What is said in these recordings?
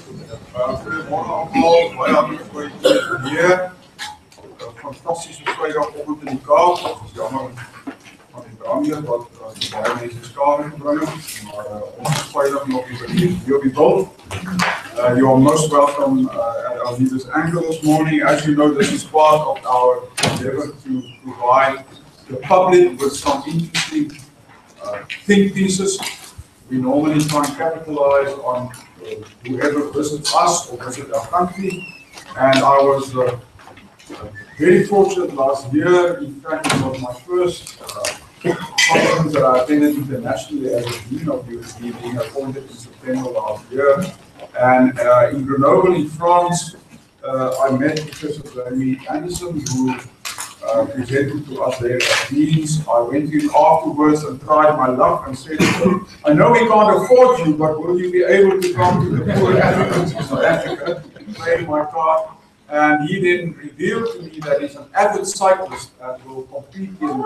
Goedemorgen allemaal, baie hartlik vir julle hier. Fantasties vrydagoggend in die Kaap. Dit is jammer van die brande wat baie mense skade gebring het, maar ons is veilig nog hier op die Gulf. You are most welcome at our leaders' anchor this morning. As you know, this is part of our endeavor to provide the public with some interesting think pieces. We normally try and capitalize on whoever visits us or visits our country. And I was very fortunate last year. In fact, it was my first conference that I attended internationally as a dean of USD, being appointed in September last year. And in Grenoble, in France, I met Professor Jamie Anderson, who presented to us there as deans. I went in afterwards and tried my luck and said, I know we can't afford you, but will you be able to come to the poor Africans in South Africa and play my card? And he then revealed to me that he's an avid cyclist and will compete in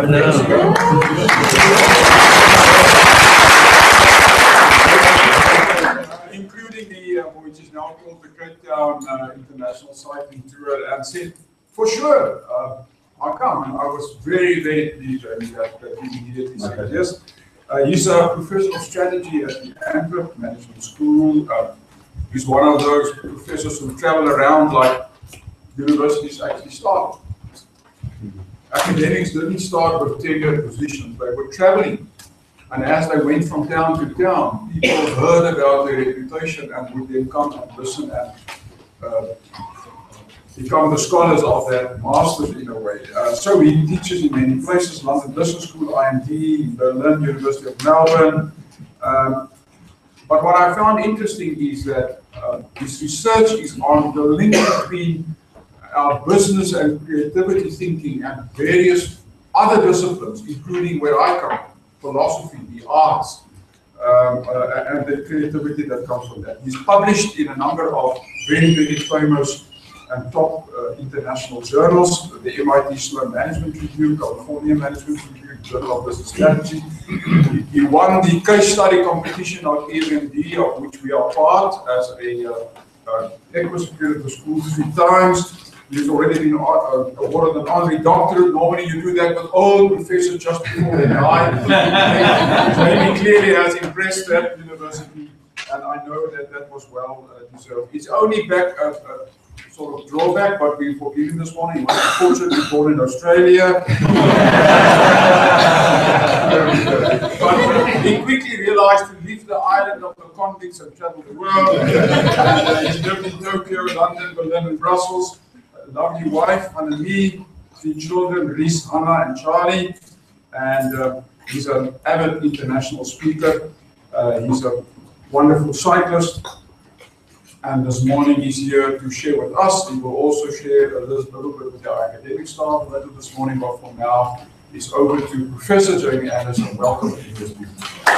including the, which is now called the Cape Town International Cycling Tour, and said, for sure, I'll come. And I was very, very pleased that he immediately said yes. He's a professor of strategy at the Antwerp Management School. He's one of those professors who travel around like universities actually started. Academics didn't start with tenured positions, they were traveling. And as they went from town to town, people heard about their reputation and would then come and listen and become the scholars of that masters in a way. So he teaches in many places, London Business School, IMD, Berlin, University of Melbourne. But what I found interesting is that his research is on the link between our business and creativity thinking and various other disciplines, including where I come, philosophy, the arts, and the creativity that comes from that. He's published in a number of very, very famous and top international journals, the MIT Sloan Management Review, California Management Review, Journal of Business Strategy. He won the case study competition of EMD, of which we are part as a equity school 3 times. He's already been awarded an honorary doctorate. Normally you do that with all professors just before they die. Jamie clearly has impressed that university, and I know that that was well deserved. It's only back sort of drawback, but we forgive him this morning. He was unfortunately born in Australia. But he quickly realized to leave the island of the convicts and travel the world. He lived in Tokyo, London, Berlin, and Brussels. A lovely wife, Annelie, 3 children, Reese, Hannah, and Charlie. And he's an avid international speaker. He's a wonderful cyclist. And this morning he's here to share with us. He will also share a little bit with our academic staff later this morning, but for now, it's over to Professor Jamie Anderson. Welcome to this meeting.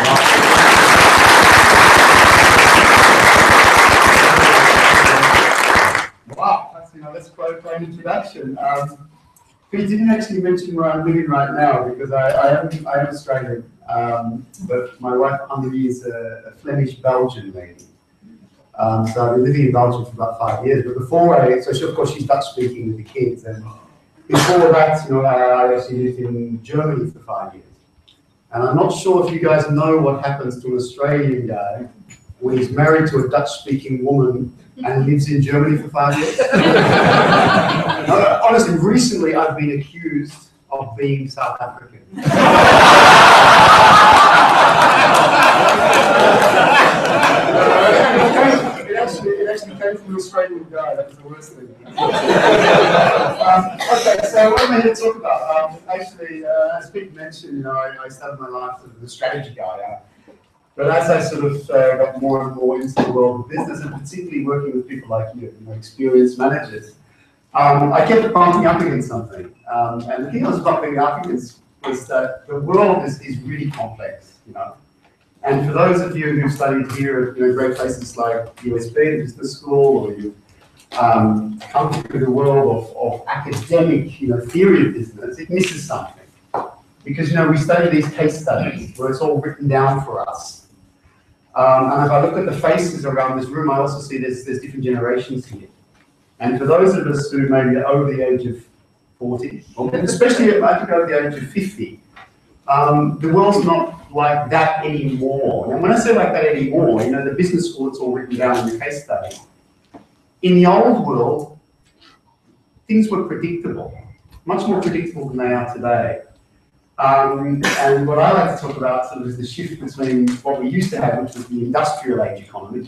Wow, that's quite an introduction. Pete didn't actually mention where I'm living right now because I am Australian, but my wife Annelie is a Flemish Belgian lady. So I've been living in Belgium for about 5 years, but before of course she's Dutch speaking with the kids, and before that, I actually lived in Germany for 5 years. And I'm not sure if you guys know what happens to an Australian guy when he's married to a Dutch speaking woman and lives in Germany for 5 years. Honestly, recently I've been accused of being South African. It actually came from an Australian guy. That was the worst thing. Okay, so what am I here to talk about? Actually, as Pete mentioned, I started my life as a strategy guy. But as I sort of got more and more into the world of business, and particularly working with people like you, experienced managers, I kept bumping up against something. And the thing I was bumping up against was that the world is really complex, And for those of you who've studied here at great places like USB, the business school, or you've come through the world of academic theory of business, it misses something. Because we study these case studies where it's all written down for us. And if I look at the faces around this room, I also see there's different generations here. And for those of us who maybe are over the age of 40, or especially I think over the age of 50, the world's not like that anymore. And when I say like that anymore, you know, the business school, it's all written down in the case study. In the old world, things were predictable, much more predictable than they are today. And what I like to talk about sort of is the shift between what we used to have, which was the industrial age economy,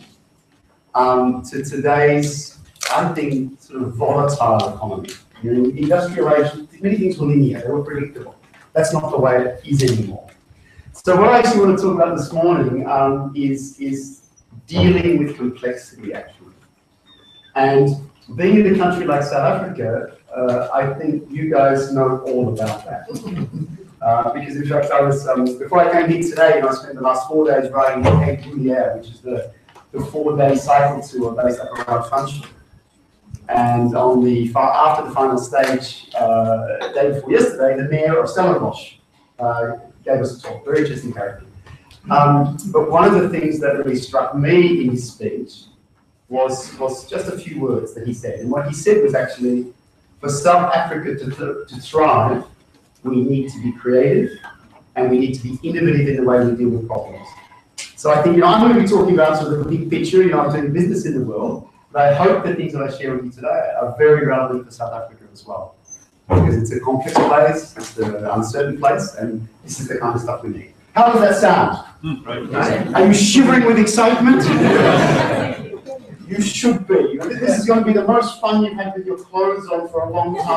to today's, I think, sort of volatile economy. You know, in the industrial age, many things were linear, they were predictable. That's not the way it is anymore. So what I actually want to talk about this morning is dealing with complexity, actually. And being in a country like South Africa, I think you guys know all about that. Because in fact, I was, before I came here today, I spent the last 4 days riding the Cape Brunière, which is the 4-day cycle tour based up around Funchal. And on the after the final stage, day before yesterday, the mayor of Stellenbosch gave us a talk, very interesting character. But one of the things that really struck me in his speech was just a few words that he said. And what he said was actually, for South Africa to thrive, we need to be creative and we need to be innovative in the way we deal with problems. So I think, you know, I'm going to be talking about sort of the big picture, you know, I'm doing business in the world, but I hope the things that I share with you today are very relevant for South Africa as well. Because it's a complex place, it's an uncertain place, and this is the kind of stuff we need. How does that sound? Right. Are you shivering with excitement? You should be. You know, this is going to be the most fun you've had with your clothes on for a long time.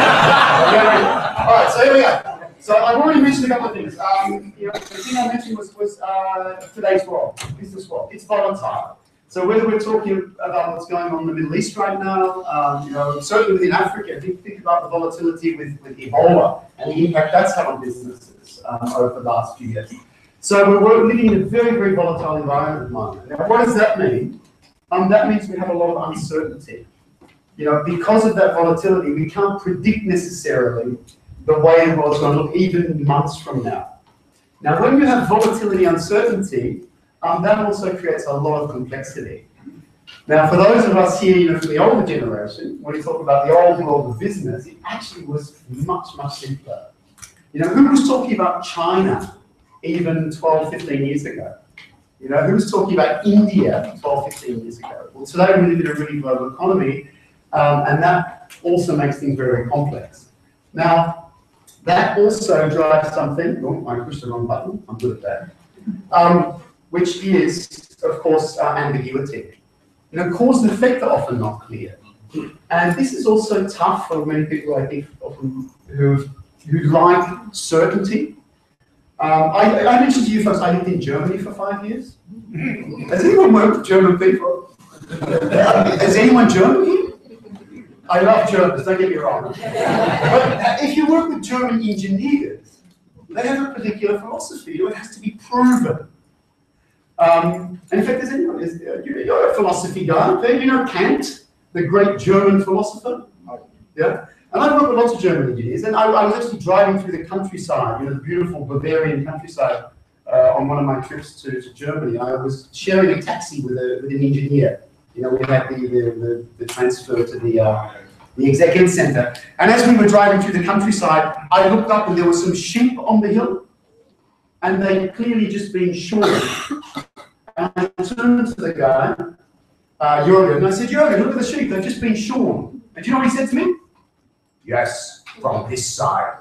All right, so here we go. So I've already mentioned a couple of things. You know, the thing I mentioned was today's world, business world. It's volatile. So whether we're talking about what's going on in the Middle East right now, you know, certainly within Africa, think about the volatility with Ebola and the impact that's had on businesses over the last few years. So we're living in a very, very volatile environment at the moment. Now, what does that mean? That means we have a lot of uncertainty. You know, because of that volatility, we can't predict necessarily the way the world's going to look even months from now. Now, when you have volatility, uncertainty, that also creates a lot of complexity. Now, for those of us here, you know, from the older generation, when we talk about the old world of business, it actually was much, much simpler. You know, who was talking about China even 12, 15 years ago? You know, who was talking about India 12, 15 years ago? Well, today we live in a really global economy, and that also makes things very, very complex. Now, that also drives something, oh, I pushed the wrong button, I'm good at that, which is, of course, ambiguity. You know, cause and effect are often not clear. And this is also tough for many people, I think, often who like certainty. I mentioned to you folks, I lived in Germany for 5 years. Has anyone worked with German people? Is anyone German here? I love Germans, don't get me wrong. But if you work with German engineers, they have a particular philosophy. It has to be proven. And in fact, there's anyone, you're a philosophy guy, okay? You know Kant, the great German philosopher? Yeah? And I've worked with lots of German engineers, and I was actually driving through the countryside, you know, the beautiful Bavarian countryside, on one of my trips to Germany. I was sharing a taxi with an engineer. You know, we had the transfer to the executive center. And as we were driving through the countryside, I looked up and there were some sheep on the hill, and they'd clearly just been shorn. And I turned to the guy, Jürgen, and I said, Jürgen, look at the sheep, they've just been shorn. And do you know what he said to me? Yes, from this side.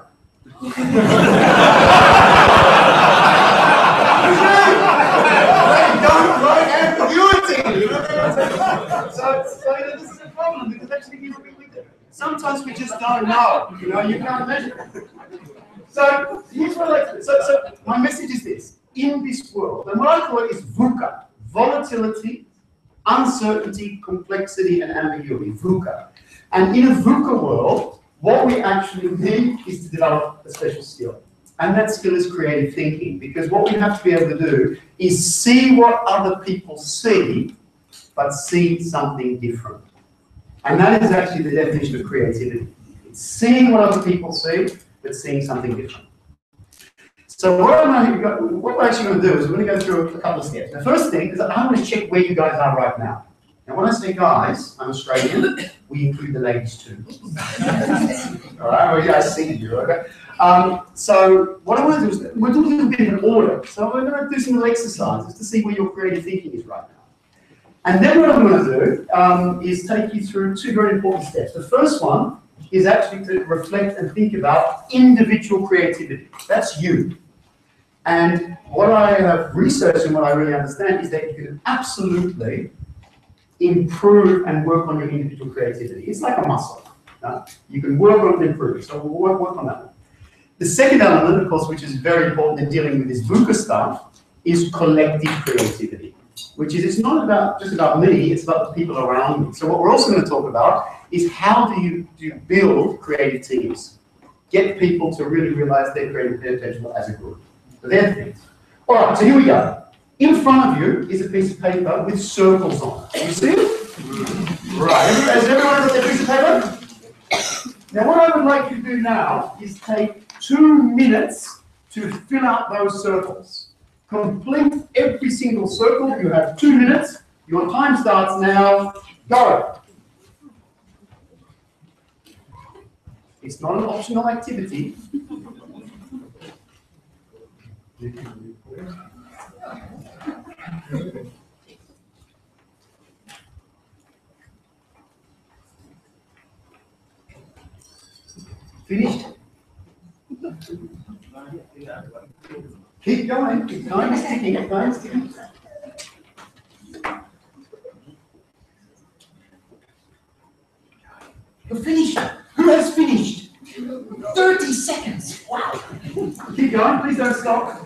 Don't write ambiguity. So you know, this is a problem because actually sometimes we just don't know. You know, you can't measure it. So here's what I like to do. So my message is this: in this world, and what I call it is VUCA: volatility, uncertainty, complexity, and ambiguity. VUCA. And in a VUCA world, what we actually need is to develop a special skill. And that skill is creative thinking, because what we have to be able to do is see what other people see, but see something different. And that is actually the definition of creativity. It's seeing what other people see, but seeing something different. So what we're actually going to do is we're going to go through a couple of steps. The first thing is that I want to check where you guys are right now. Now, when I say guys, I'm Australian. We include the ladies too. All right, well, you guys see you, okay? So what I want to do is we'll do a little bit in order. So we're going to do some little exercises to see where your creative thinking is right now. And then what I'm going to do is take you through two very important steps. The first one is actually to reflect and think about individual creativity. That's you. And what I have researched and what I really understand is that you can absolutely improve and work on your individual creativity. It's like a muscle. You can work on it and improve it. So we'll work on that one. The second element, of course, which is very important in dealing with this VUCA stuff, is collective creativity, which is, it's not about just about me, it's about the people around me. So what we're also going to talk about is how do you build creative teams? Get people to really realize their creative potential as a group. So they're things. All right, so here we go. In front of you is a piece of paper with circles on it. You see it? Right. Has everyone got their piece of paper? Now, what I would like you to do now is take 2 minutes to fill out those circles. Complete every single circle. You have 2 minutes. Your time starts now. Go. It's not an optional activity. Finished? Keep going. Keep going. Keep going. You're finished. Who has finished? 30 seconds. Wow. Keep going. Please don't stop.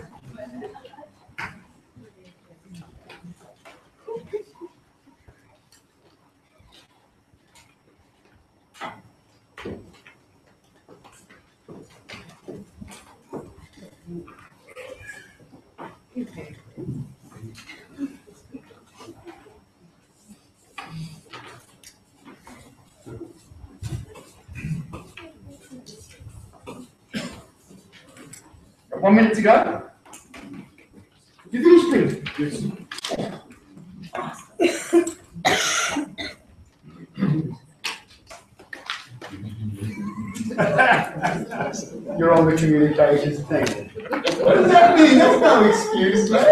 Okay. Got 1 minute to go. You finished, please. You're on the communications thing. What does that mean? That's no excuse, man.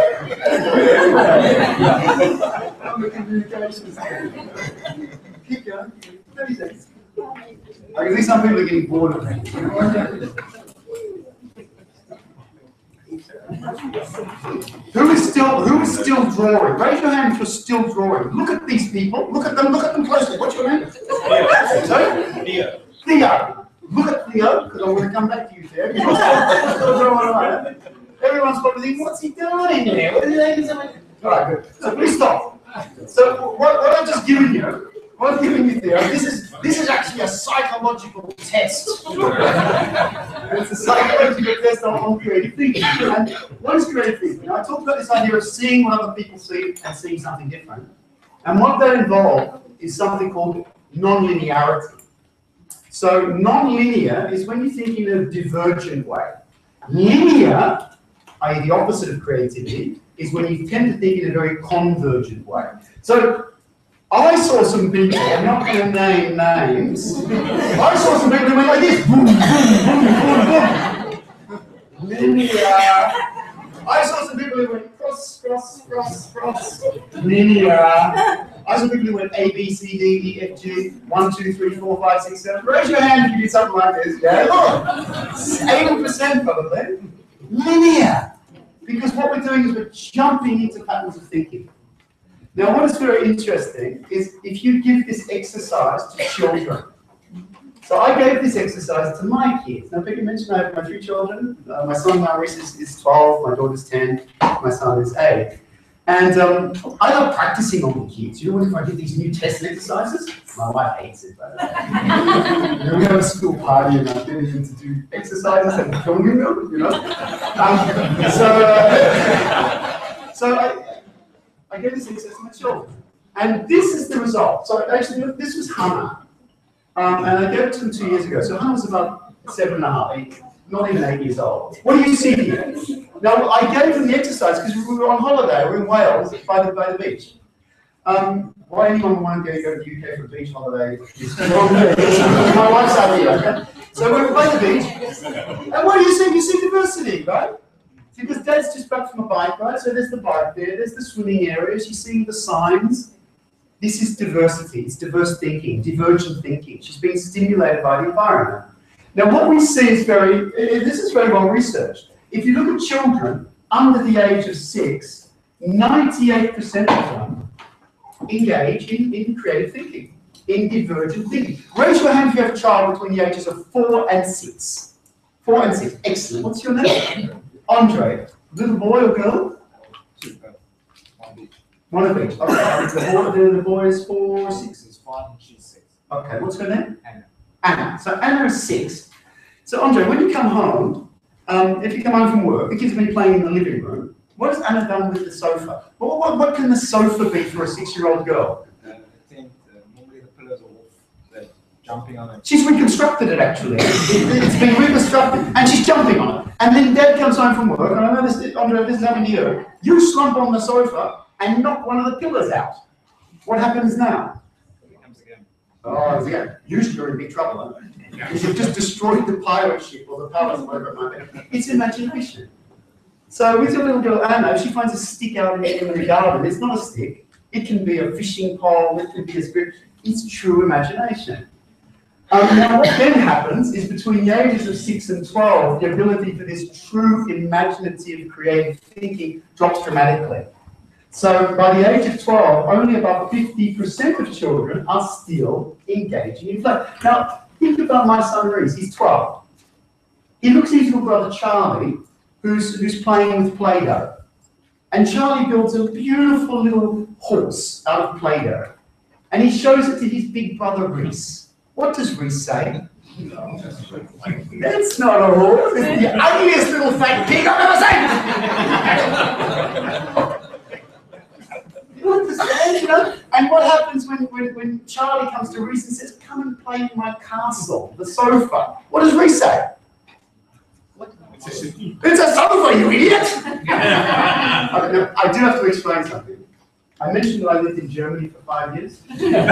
On the communications thing. Keep going. 30 seconds. I can see some people are getting bored of me. Who is still drawing? Raise your hand if you're still drawing. Look at these people. Look at them closely. What's your name? Sorry? Theo. Theo. Look at Theo, because I'm going to come back to you, Theo. Everyone's probably thinking, what's he doing here? What are they doing? All right, good. So please stop. So what I've just given you, Theo, this is actually a psychological test. It's a psychological test on creative thinking. And what is creative thinking? Now, I talked about this idea of seeing what other people see and seeing something different. And what that involves is something called non-linearity. So non-linear is when you think in a divergent way. Linear, i.e. the opposite of creativity, is when you tend to think in a very convergent way. So I saw some people, I'm not going to name names, I saw some people who went like this, boom, boom, boom, boom, boom. Linear. I saw some people who went cross, cross, cross, cross, linear. I saw people who went A, B, C, D, E, F, G, 1, 2, 3, 4, 5, 6, 7. Raise your hand if you did something like this. Yeah, look, 80% probably. Linear. Because what we're doing is we're jumping into patterns of thinking. Now, what is very interesting is if you give this exercise to children. So I gave this exercise to my kids. Now, if I can mention, I have my 3 children. My son, Maurice, is 12. My daughter's 10. My son is 8. And I love practicing on the kids. You know, if I do these new test exercises, my wife hates it. But, we have a school party and I'm getting them to do exercises and filming them, you know. So I gave this exercise to my children. And this is the result. So actually, look, this was Hannah. And I gave it to them 2 years ago. So Hannah was about 7.5. not even 8 years old. What do you see here? Now, I gave them the exercise because we were on holiday. We were in Wales by the beach. Why anyone would want to go to the UK for a beach holiday? My wife's out here. Okay? So we're by the beach. And what do you see? You see diversity, right? Because Dad's just back from a bike, right? So there's the bike there, there's the swimming areas, you see the signs. This is diversity, it's diverse thinking, divergent thinking. She's being stimulated by the environment. Now what we see is this is very well researched. If you look at children under the age of 6, 98% of them engage in creative thinking, in divergent thinking. Raise your hand if you have a child between the ages of 4 and 6. 4 and 6, excellent. What's your name? Andre, little boy or girl? One of each. Okay. The boy is 4, 6. He's 5 and she's 6. Okay, what's her name? Anna. Anna. So Anna is 6. So Andre, when you come home, if you come home from work, the kids have been playing in the living room. What has Anna done with the sofa? What can the sofa be for a 6-year-old girl? I think normally the pillows are off. They're jumping on it. She's reconstructed it actually. It's been reconstructed, and she's jumping on it. And then Dad comes home from work, and I know this, Andre, this is happening to you. You slump on the sofa and knock one of the pillars out. What happens now? It comes again. Oh, yeah. Usually you're in big trouble, huh? Because you've just destroyed the pirate ship or the palace, whatever it might be. It's imagination. So with your little girl Anna, if she finds a stick out in the garden, it's not a stick. It can be a fishing pole, it can be a script. It's true imagination. Now what then happens is between the ages of 6 and 12, the ability for this true imaginative creative thinking drops dramatically. So by the age of 12, only about 50% of children are still engaging in play. Now, think about my son Reese, he's 12. He looks at his little brother Charlie, who's playing with Play-Doh. And Charlie builds a beautiful little horse out of Play-Doh. And he shows it to his big brother Reese. What does Reese say? That's not a horse, it's the ugliest little fat pig I've ever seen! You understand, you know? And what happens when Charlie comes to Reese and says, come and play in my castle, the sofa? What does Reese say? It's a sofa, you idiot! I do have to explain something. I mentioned that I lived in Germany for 5 years.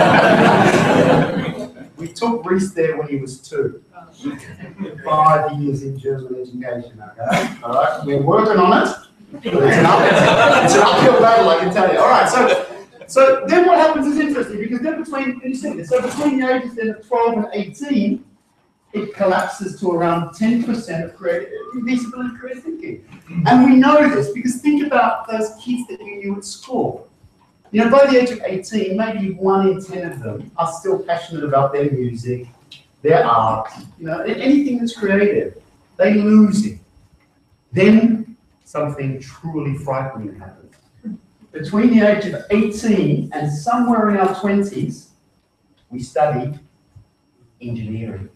We took Reese there when he was 2. 5 years in German education, okay? All right, we're working on it. But it's an uphill battle, I can tell you. All right, so then what happens is interesting because then between the ages then of 12 and 18, it collapses to around 10% of feasibility of creative thinking. And we know this because think about those kids that you knew at school. You know, by the age of 18, maybe 1 in 10 of them are still passionate about their music, their art, you know, anything that's creative. They lose it. Then something truly frightening happens. Between the age of 18 and somewhere in our 20s, we study engineering.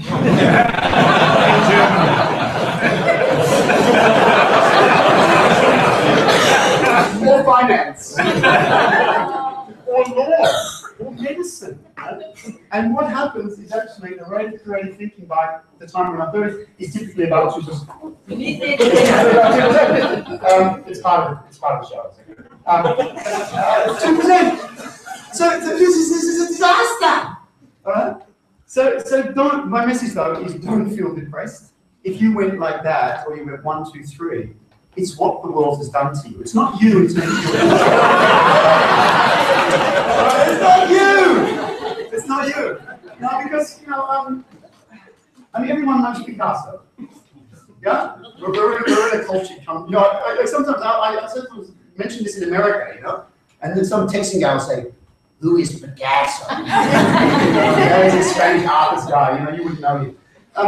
Or finance, or law, or medicine. And what happens is actually the rate of creative thinking by the time we're in our 30s is typically about 2%. It's part of the show. 2%. So this is a disaster. All right. So don't. My message though is don't feel depressed. If you went like that, or you went 1, 2, 3. It's what the world has done to you. It's not you, it's not you. It's not you! It's not you. No, because, you know, I mean, everyone knows Picasso. Yeah? We're in a culture. You know, I sometimes mention this in America, you know, and then some texting guy will say, who is Picasso? He's a strange artist guy, you know, you wouldn't know him.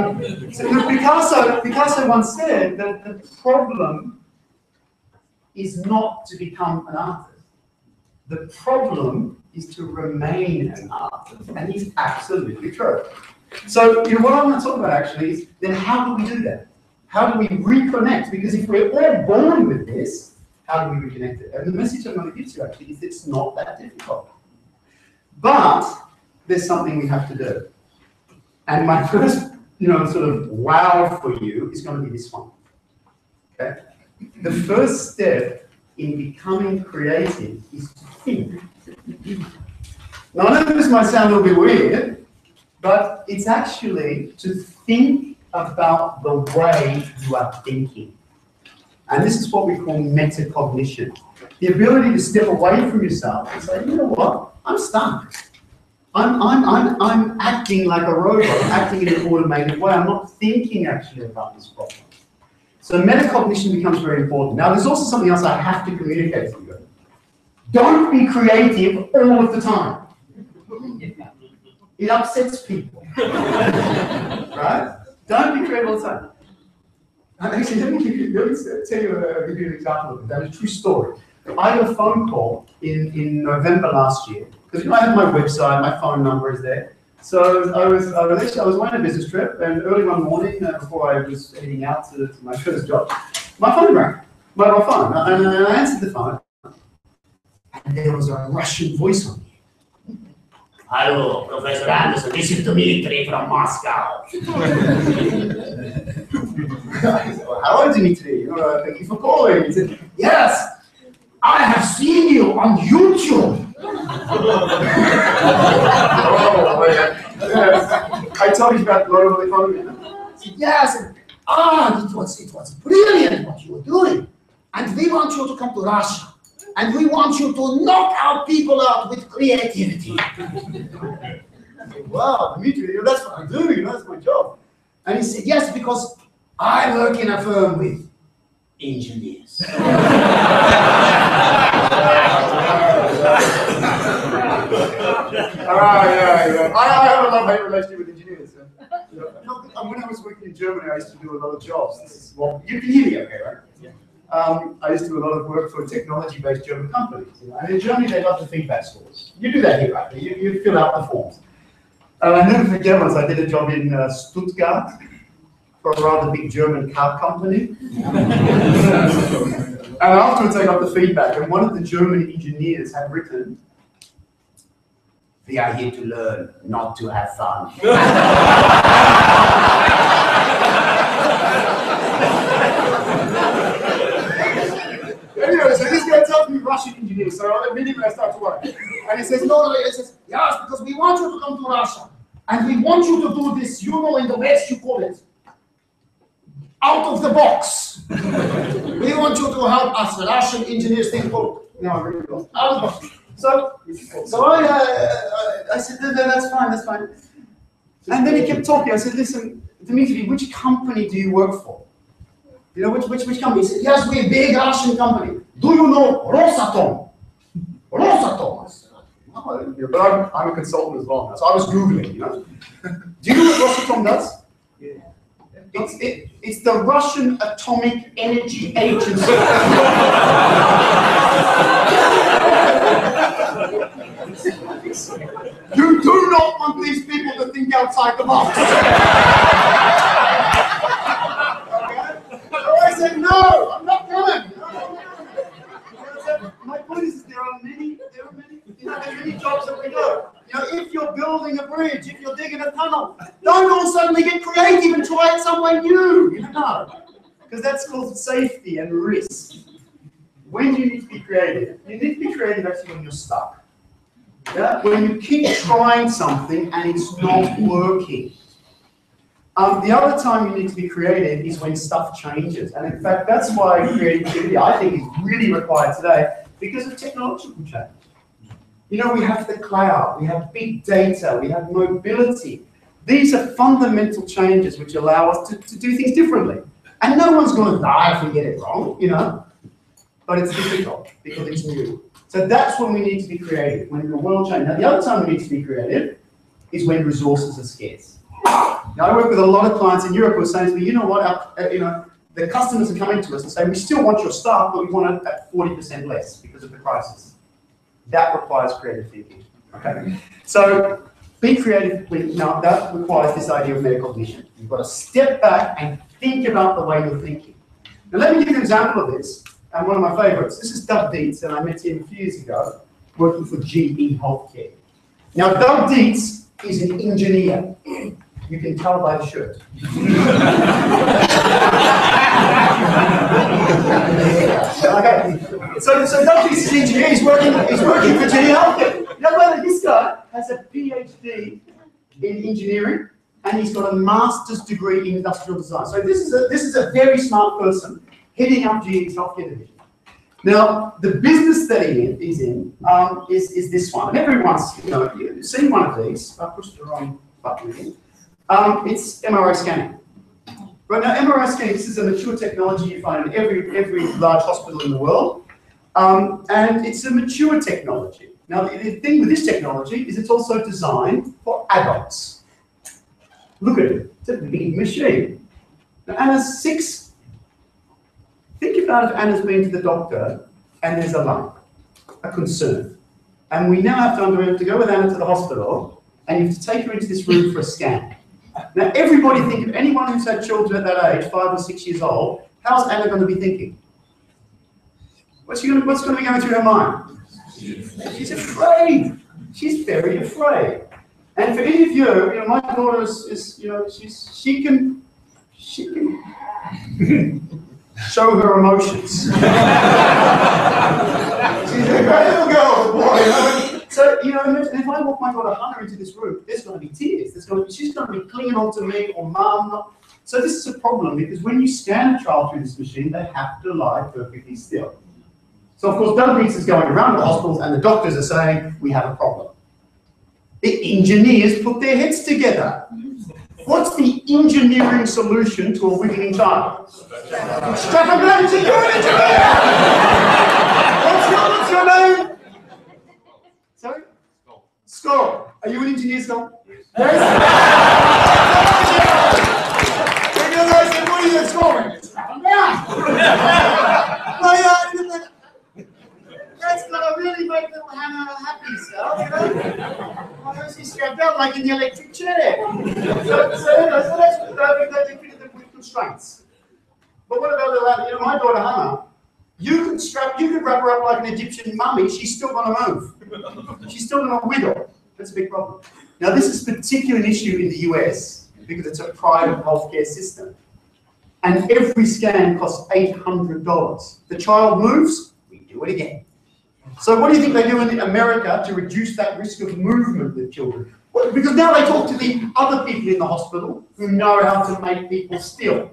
So Picasso once said that the problem is not to become an artist. The problem is to remain an artist, and he's absolutely true. So you know, what I want to talk about actually is then how do we do that? How do we reconnect? Because if we're all born with this, how do we reconnect it? And the message I'm going to give to you actually is it's not that difficult. But there's something we have to do. And my first sort of wow for you is going to be this one. Okay? The first step in becoming creative is to think. Now, I know this might sound a little bit weird, but it's actually to think about the way you are thinking. And this is what we call metacognition. The ability to step away from yourself and say, you know what, I'm stuck. I'm acting like a robot, I'm acting in an automated way. I'm not thinking actually about this problem. So metacognition becomes very important. Now, there's also something else I have to communicate to you. Don't be creative all of the time. It upsets people. Right? Don't be creative all the time. And actually, let me tell you an example of it. That is a true story. I had a phone call in November last year, because I have my website, my phone number is there. So I was on a business trip, and early one morning, before I was heading out to my first job, my phone rang, mobile phone, and I answered the phone, and there was a Russian voice on me. Hello, Professor Anderson, this is Dmitry from Moscow. Hello, Dmitry, thank you for calling. He said, yes, I have seen you on YouTube. I told you about global economy. Yes, it was brilliant what you were doing. And we want you to come to Russia. And we want you to knock our people out with creativity. I said, wow, Dimitri, that's what I'm doing, that's my job. And he said, yes, because I work in a firm with engineers. I have a love-hate relationship with engineers. When I was working in Germany, I used to do a lot of jobs. This is what you can hear me okay, right? Yeah. I used to do a lot of work for technology-based German companies. And in Germany, they love the feedback scores. You do that here, right? You fill out the forms. And I never forget once I did a job in Stuttgart for a rather big German car company. And afterwards, I got the feedback, and one of the German engineers had written, "We are here to learn, not to have fun." Anyway, so this guy tells me Russian engineer, so immediately I start to work. And he says, no, he says, yes, because we want you to come to Russia. And we want you to do this, in the West you call it, out of the box. We want you to help us, the Russian engineers, think, out of the box. So I said, no, that's fine. And then he kept talking. I said, listen, Dmitry, which company do you work for? Which company? He said, yes, we're a big Russian company. Do you know Rosatom? Rosatom. I said, no, but I'm a consultant as well now. So I was Googling, Do you know what Rosatom does? Yeah. It's the Russian Atomic Energy Agency. You do not want these people to think outside the box. So I said, no, I'm not coming. My point is, there are many jobs that we do. If you're building a bridge, if you're digging a tunnel, don't all suddenly get creative and try it somewhere new. Because that's called safety and risk. When do you need to be creative? You need to be creative actually when you're stuck. Yeah? When you keep trying something and it's not working. The other time you need to be creative is when stuff changes. And in fact, that's why creativity, I think, is really required today because of technological change. We have the cloud, we have big data, we have mobility. These are fundamental changes which allow us to do things differently. And no one's going to die if we get it wrong, But it's difficult because it's new. So that's when we need to be creative, when the world changes. Now, the other time we need to be creative is when resources are scarce. Now, I work with a lot of clients in Europe who are saying to me, the customers are coming to us and saying, we still want your stuff, but we want it at 40% less because of the crisis. That requires creative thinking. Okay? So be creative. Now, that requires this idea of metacognition. You've got to step back and think about the way you're thinking. Now, let me give you an example of this. And one of my favorites. This is Doug Dietz, and I met him a few years ago, working for GE Healthcare. Now, Doug Dietz is an engineer. You can tell by the shirt. Okay. So Doug Reese is an engineer. He's working for GE Healthcare. Now, whether this guy has a PhD in engineering and he's got a master's degree in industrial design. So this is a very smart person heading up GE's healthcare division. Now, the business that he's in is this one. And everyone's, you've seen one of these. I pushed the wrong button again. It's MRI scanning. Right now, MRI scanning, this is a mature technology you find in every large hospital in the world. And it's a mature technology. Now, the thing with this technology is it's also designed for adults. Look at it. It's a big machine. Now, Anna's 6. Think about if Anna's been to the doctor and there's a lump, a concern. And we now have to go with Anna to the hospital and you have to take her into this room for a scan. Now, everybody think of anyone who's had children at that age, 5 or 6 years old, how's Anna going to be thinking? What's going to be going through her mind? She's afraid. She's very afraid. And for any of you, my daughter she can show her emotions. She's a great little girl, boy. So, if I walk my daughter Hannah into this room, there's going to be tears. She's going to be clinging on to me or mum. So this is a problem because when you scan a child through this machine, they have to lie perfectly still. So, of course, Doug Reese is going around the hospitals and the doctors are saying, we have a problem. The engineers put their heads together. What's the engineering solution to a wiggling child? Strap a gun to your engineer! What's your name? Sorry? Skull. Are you an engineer, Skull? Yes. What are you scoring? Strap him down! That's gonna really make little Hannah happy, so she's strapped out like in the electric chair. So that's with constraints. But what about my daughter Hannah? You could wrap her up like an Egyptian mummy. She's still gonna move. She's still gonna wiggle. That's a big problem. Now this is particularly an issue in the US because it's a private healthcare system, and every scan costs $800. The child moves, we do it again. So what do you think they do in America to reduce that risk of movement with children? Well, because now they talk to the other people in the hospital who know how to make people still.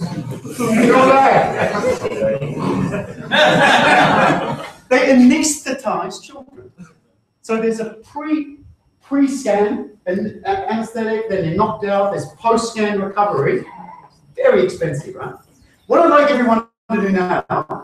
They anesthetize children. So there's a pre-scan anesthetic, then they're knocked out, there's post-scan recovery. Very expensive, right? What I'd like everyone to do now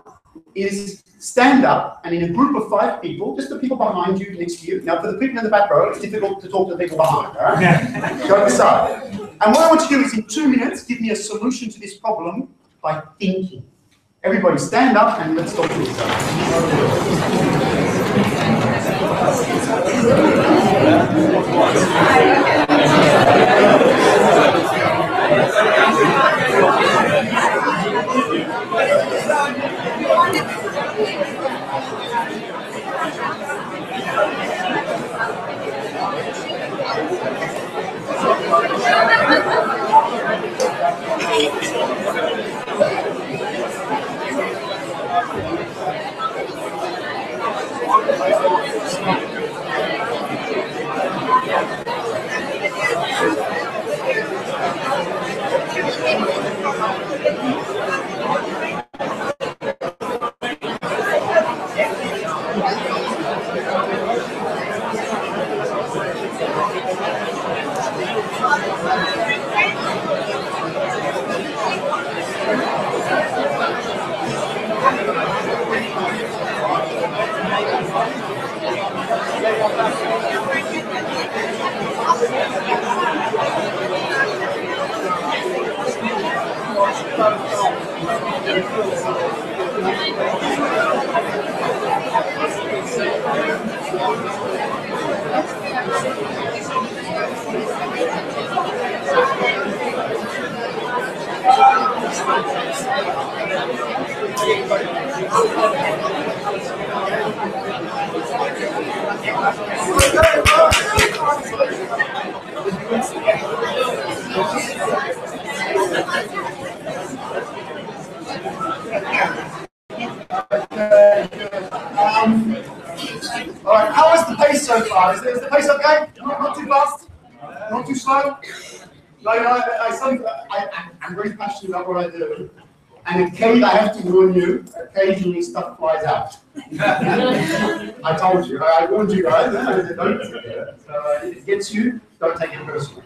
is stand up and in a group of 5 people, just the people behind you, next to you. Now, for the people in the back row, it's difficult to talk to the people behind, all right? Go to the side. And what I want you to do is in 2 minutes, give me a solution to this problem by thinking. Everybody stand up and let's talk to each other. Is the pace okay? Not too fast? Not too slow? Like, I'm very passionate about what I do. And occasionally, I have to warn you, occasionally stuff flies out. I told you, I warned you guys, don't do it. So if it gets you, don't take it personally.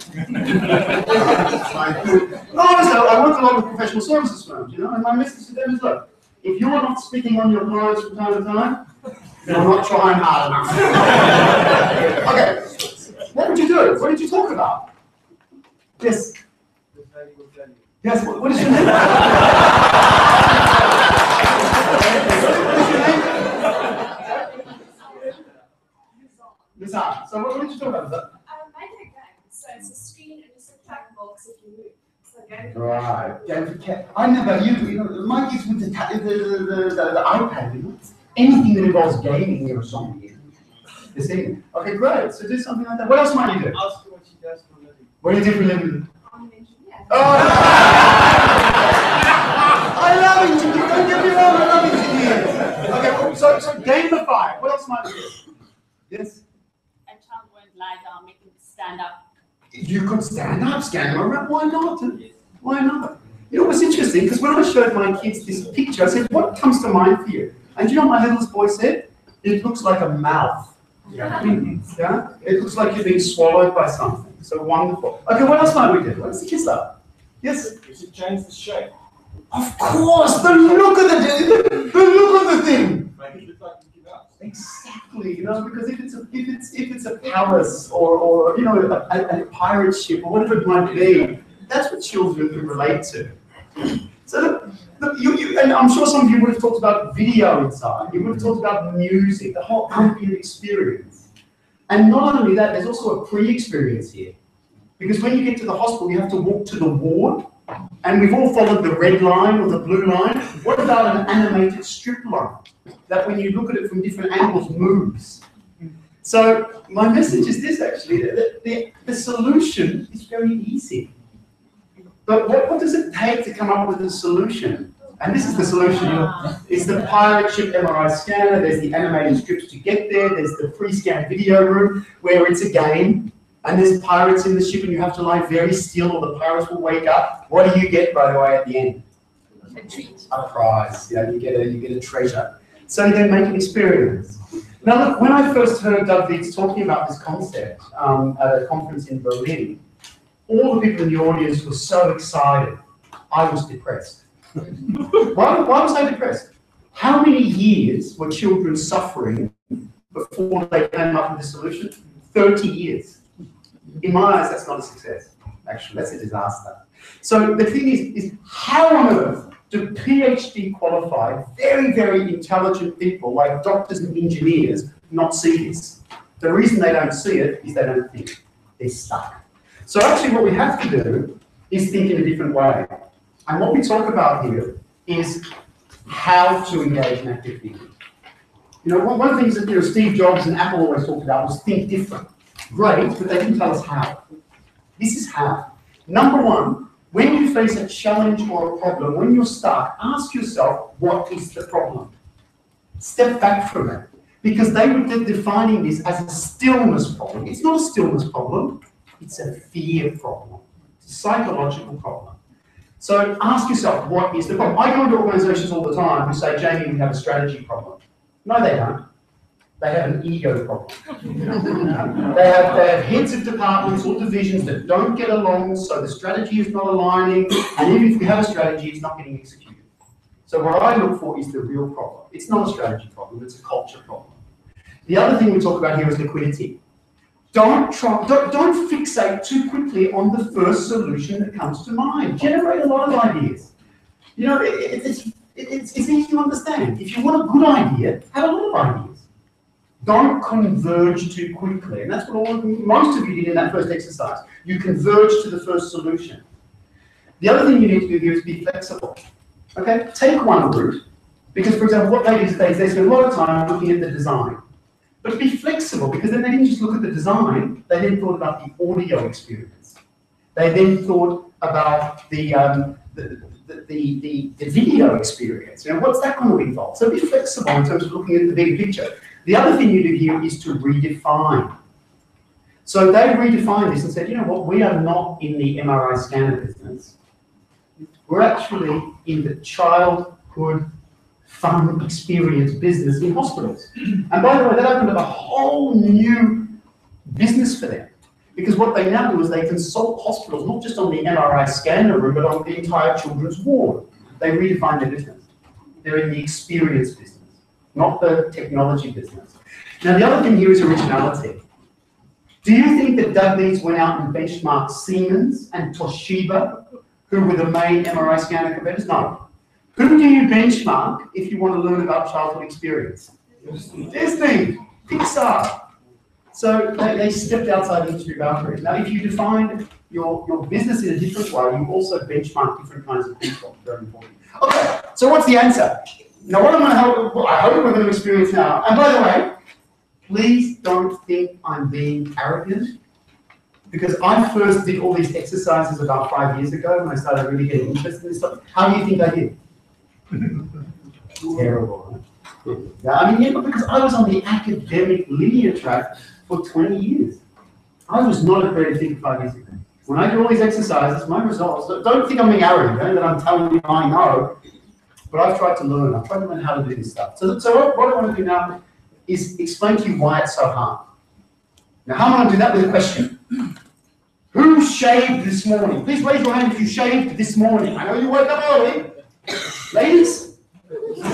No, honestly, I work a lot with professional services firms, you know, and my message to them is, look, if you're not speaking on your clients from time to time, you're not trying hard enough. Okay, what would you do? What did you talk about? Yes? Yes, what is your name? Lisa, so what did you talk about? Made a game. So it's a screen and it's a track box if you move. So game for Right. Game for cat. I know about you know, my kids with the iPad, you know, anything that involves gaming or something. You see? Okay, great. So do something like that. What else might you do? Ask her what she does for a living. What do you do for a living? I'm an engineer. Oh, I love engineers. Don't get me wrong, I love engineers. Okay, so gamify. What else might you do? Yes? A child won't lie down, make him stand up. You could stand up, scan them around. Why not? Why not? You know what's interesting? Because when I showed my kids this picture, I said, what comes to mind for you? And do you know what my littlest boy said? It looks like a mouth. Yeah? It looks like you're being swallowed by something. So wonderful. Okay, what else might we do? What does the kids love? Yes? You should change the shape. Of course! The look of the thing! Make it look like Mickey Mouse. Exactly, you know, because if it's a palace or you know a pirate ship or whatever it might be, that's what children can relate to. So look, and I'm sure some of you would have talked about video inside. You would have talked about music, the whole ambient experience. And not only that, there's also a pre-experience here, because when you get to the hospital, you have to walk to the ward, and we've all followed the red line or the blue line. What about an animated strip line that, when you look at it from different angles, moves? So my message is this, actually, that the solution is very easy. But what does it take to come up with a solution? And this is the solution. It's the pirate ship MRI scanner, there's the animated strips to get there, there's the pre-scan video room where it's a game, and there's pirates in the ship and you have to lie very still or the pirates will wake up. What do you get, by the way, at the end? A treat. A prize. Yeah, you get a treasure. So they make an experience. Now look, when I first heard Doug Vietz talking about this concept at a conference in Berlin, all the people in the audience were so excited. I was depressed. Why was I depressed? How many years were children suffering before they came up with a solution? 30 years. In my eyes, that's not a success. Actually, that's a disaster. So the thing is how on earth do PhD qualified, very, very intelligent people like doctors and engineers not see this? The reason they don't see it is they don't think. They're stuck. So actually what we have to do is think in a different way. And what we talk about here is how to engage in active thinking. You know, one of the things that Steve Jobs and Apple always talked about was think different. Great, but they didn't tell us how. This is how. Number one, when you face a challenge or a problem, when you're stuck, ask yourself, what is the problem? Step back from it. Because they were defining this as a stillness problem. It's not a stillness problem. It's a fear problem. It's a psychological problem. So ask yourself, what is the problem? I go into organizations all the time who say, Jamie, we have a strategy problem. No, they don't. They have an ego problem. They have heads of departments or divisions that don't get along, so the strategy is not aligning, and even if we have a strategy, it's not getting executed. So what I look for is the real problem. It's not a strategy problem, it's a culture problem. The other thing we talk about here is liquidity. Don't fixate too quickly on the first solution that comes to mind. Generate a lot of ideas. You know, it's easy to understand. If you want a good idea, have a lot of ideas. Don't converge too quickly. And that's what most of you did in that first exercise. You converge to the first solution. The other thing you need to do here is be flexible. Okay, take one route. Because, for example, what they do is they spend a lot of time looking at the design. But be flexible, because then they didn't just look at the design, they then thought about the audio experience. They then thought about the video experience. You know, what's that going to involve? So be flexible in terms of looking at the bigger picture. The other thing you do here is to redefine. So they redefined this and said, you know what, we are not in the MRI scanner business. We're actually in the childhood fun experience business in hospitals. And by the way, that opened up a whole new business for them. Because what they now do is they consult hospitals, not just on the MRI scanner room, but on the entire children's ward. They redefine their business. They're in the experience business, not the technology business. Now, the other thing here is originality. Do you think that Doug Leeds went out and benchmarked Siemens and Toshiba, who were the main MRI scanner competitors? No. Who do you benchmark if you want to learn about childhood experience? Disney, Pixar. So they stepped outside industry boundaries. Now, if you define your business in a different way, you also benchmark different kinds of people. Very important. Okay, so what's the answer? Now, what I'm going to help, I hope we're going to experience now. And by the way, please don't think I'm being arrogant, because I first did all these exercises about 5 years ago when I started really getting interested in this stuff. How do you think I did? Terrible, huh? Yeah, I mean, yeah, because I was on the academic linear track for 20 years. I was not a creative thinker 5 years ago. When I do all these exercises, my results, don't think I'm being arrogant, that I'm telling you I know, but I've tried to learn. I've tried to learn how to do this stuff. So what I want to do now is explain to you why it's so hard. Now, how am I going to do that with a question? Who shaved this morning? Please raise your hand if you shaved this morning. I know you woke up early. Ladies? Come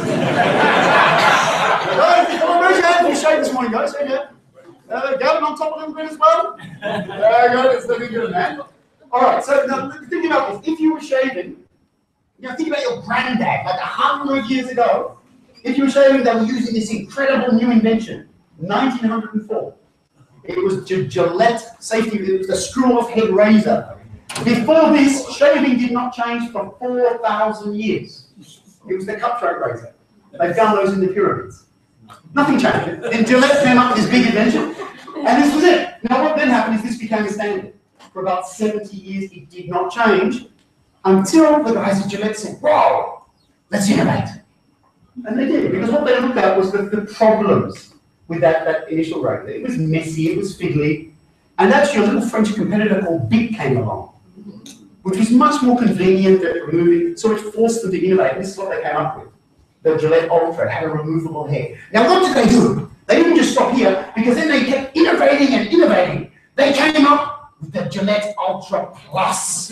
on, raise your hand if you shaved this morning, guys. Gavin on top a little bit as well. There you go, it's looking good, man. All right, so now think about this. If you were shaving, think about your granddad, like 100 years ago. If you were shaving, they were using this incredible new invention, 1904. It was Gillette safety, it was the screw-off head razor. Before this, shaving did not change for 4,000 years. It was the cutthroat razor. They found those in the pyramids. Nothing changed. Then Gillette came up with this big invention, and this was it. Now what then happened is this became a standard. For about 70 years, it did not change, until the guys at Gillette said, whoa, let's innovate. And they did, because what they looked at was the problems with that initial razor. It was messy, it was fiddly, and actually a little French competitor called Bic came along, which was much more convenient at removing, so it forced them to innovate, and this is what they came up with. The Gillette Ultra had a removable head. Now what did they do? They didn't just stop here, because then they kept innovating and innovating. They came up with the Gillette Ultra Plus,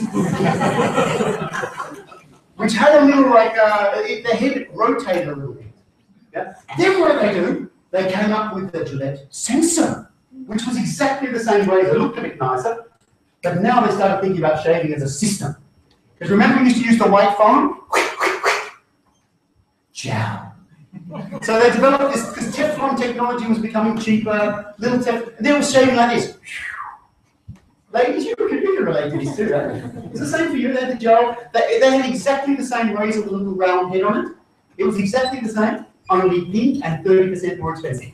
which had a little, like, the head rotated a little bit. Yeah? Then what did they do? They came up with the Gillette Sensor, which was exactly the same razor, looked a bit nicer, but now they started thinking about shaving as a system. Because remember we used to use the white foam? Ciao. So they developed this, because Teflon technology was becoming cheaper, little Teflon, and they were shaving like this. Ladies, you can relate to this too, right? It's the same for you, they had the gel, they had exactly the same razor with a little round head on it. It was exactly the same, only pink and 30% more expensive.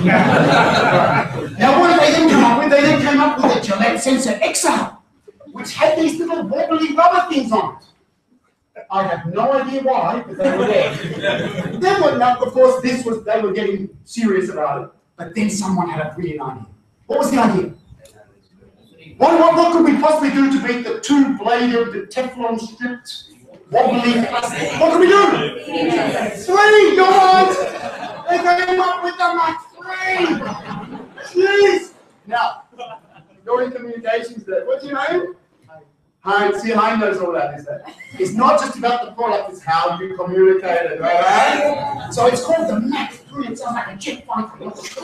Now what did they then come up with? They then came up with the Gillette Sensor XR, which had these little wobbly rubber things on it. I have no idea why, but they were there. Then what, now, of course, this was, they were getting serious about it, but then someone had a brilliant idea. What was the idea? What could we possibly do to beat the two-bladed, the Teflon stripped, wobbly plastic? What could we do? 3, you're right! They came up with the Mach 3! Jeez! Now, you're in communications there. What's your name? Hein. See, Hein knows all about this. It's not just about the product, it's how you communicate it, right? So it's called the Mach 3. It sounds like a jet fighter. This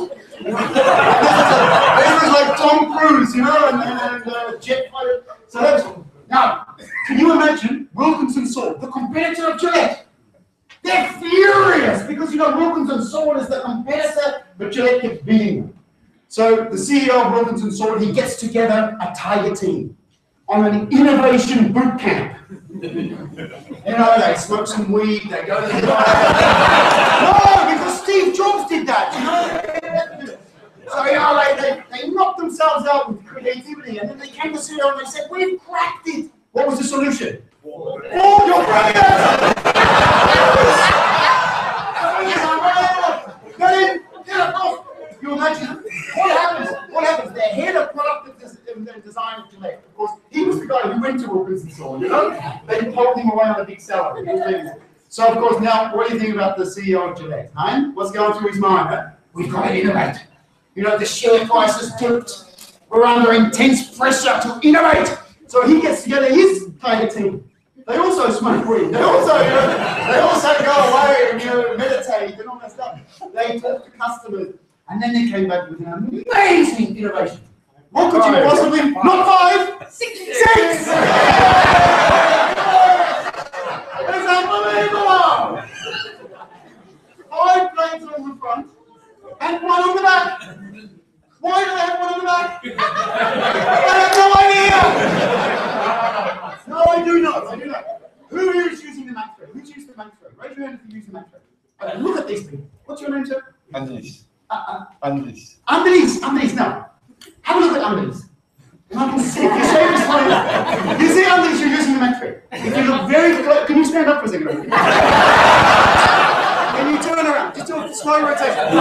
was like Tom Cruise, and jet fighter. So that's, now, can you imagine Wilkinson Sword, the competitor of Gillette? They're furious because Wilkinson Sword is the competitor, but Gillette keeps beating them. So the CEO of Wilkinson Sword, he gets together a tiger team on an innovation boot camp. They smoke some weed, they go to the No, because Steve Jobs did that, So, they knocked themselves out with creativity, and then they came to CEO and they said, we've cracked it. What was the solution? Oh, you're brilliant! You imagine what what happens? The head of product design of Gillette, of course, he was the guy who went to a business school, you know? They pulled him away on a big salary. So, of course, now, what do you think about the CEO of Gillette? Hein? What's going through his mind? Huh? We've got to innovate. You know, the share price is dipped. We're under intense pressure to innovate. So he gets together his kind of team. They also smoke weed. They also, you know, they also go away and, you know, meditate and all that stuff. They talk to customers. And then they came back with an amazing innovation. What could you possibly? Not 5, 6. It's unbelievable. 5 planes on the front and 1 on the back. Why do they have 1 on the back? I have no idea. No, I do not. I do not. Who is using the Mac 3? Who's used the Mac 3? Raise your hand if you use the Mac 3. Okay, look at these people. What's your name, sir? Andries. Andries. Andries, now. Have a look at Andries. I can see, you shave his head. You see Andries, you're using the Mac 3. If you look very close, can you stand up for a second? Can you turn around? Just do a slow rotation.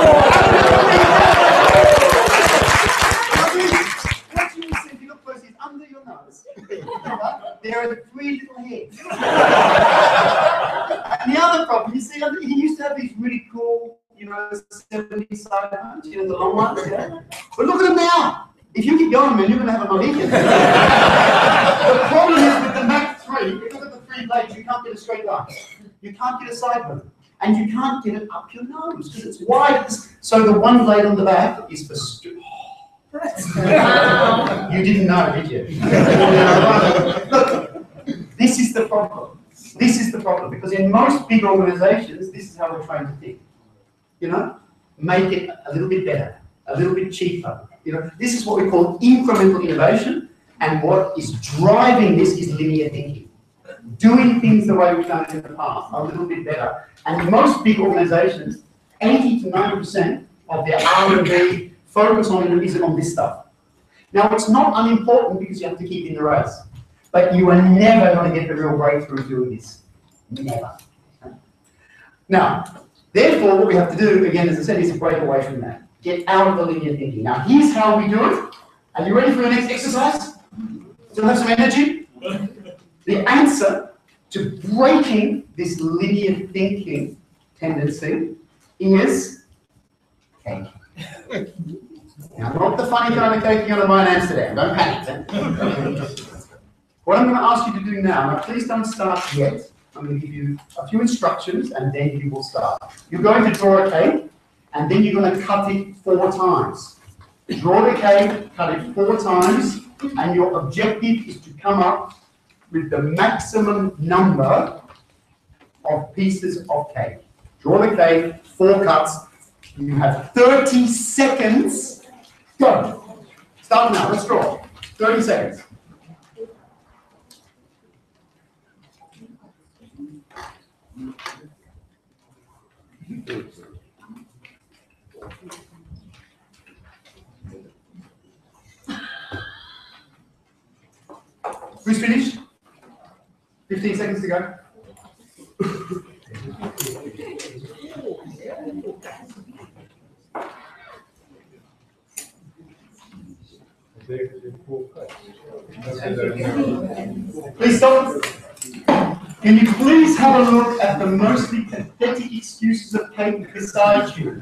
What you see, if you look close, is under your nose. There are 3 little hairs. And the other problem, you see, he used to have these really cool, you know, 70 side arms, you know, the long ones, yeah? But look at him now. If you keep going, man, you're going to have a Mohican. The problem is with the Mac 3, look at the 3 blades, you can't get a straight line. You can't get a side one. And you can't get it up your nose because it's wide. So the 1 blade on the back is for... You didn't know, did you? Look, this is the problem. This is the problem because in most big organizations, this is how we're trying to think. You know, make it a little bit better, a little bit cheaper. You know, this is what we call incremental innovation, and what is driving this is linear thinking. Doing things the way we've done it in the past, a little bit better. And most big organizations, 80 to 90% of their R&D focus on is on this stuff. Now, it's not unimportant because you have to keep in the race, but you are never going to get the real breakthrough doing this. Never. Now, therefore, what we have to do, again, as I said, is break away from that. Get out of the linear thinking. Now, here's how we do it. Are you ready for the next exercise? Still have some energy? The answer to breaking this linear thinking tendency is cake. Now, not the funny kind of cake you're going to buy in Amsterdam. Don't panic. What I'm going to ask you to do now please don't start yet. I'm going to give you a few instructions and then you will start. You're going to draw a cake and then you're going to cut it 4 times. Draw the cake, cut it 4 times, and your objective is to come up with the maximum number of pieces of cake. Draw the cake, 4 cuts. You have 30 seconds. Go. Start now. Let's draw. 30 seconds. Who's finished? 15 seconds to go. Please stop. Can you please have a look at the mostly pathetic excuses of cake beside you?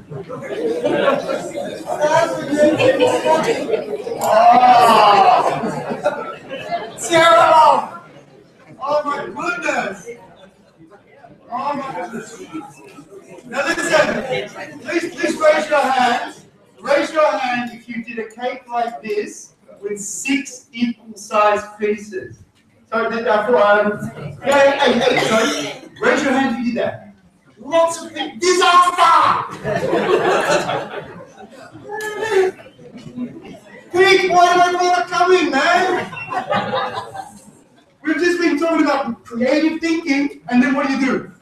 Terrible! Oh my goodness! Oh my goodness! Now listen, please raise your hand. Raise your hand if you did a cake like this with 6 equal-sized pieces. So, sorry. Raise your hand if you did that. Lots of things. Disaster! Pete, why do I bother coming, man? We've just been talking about creative thinking, and then what do?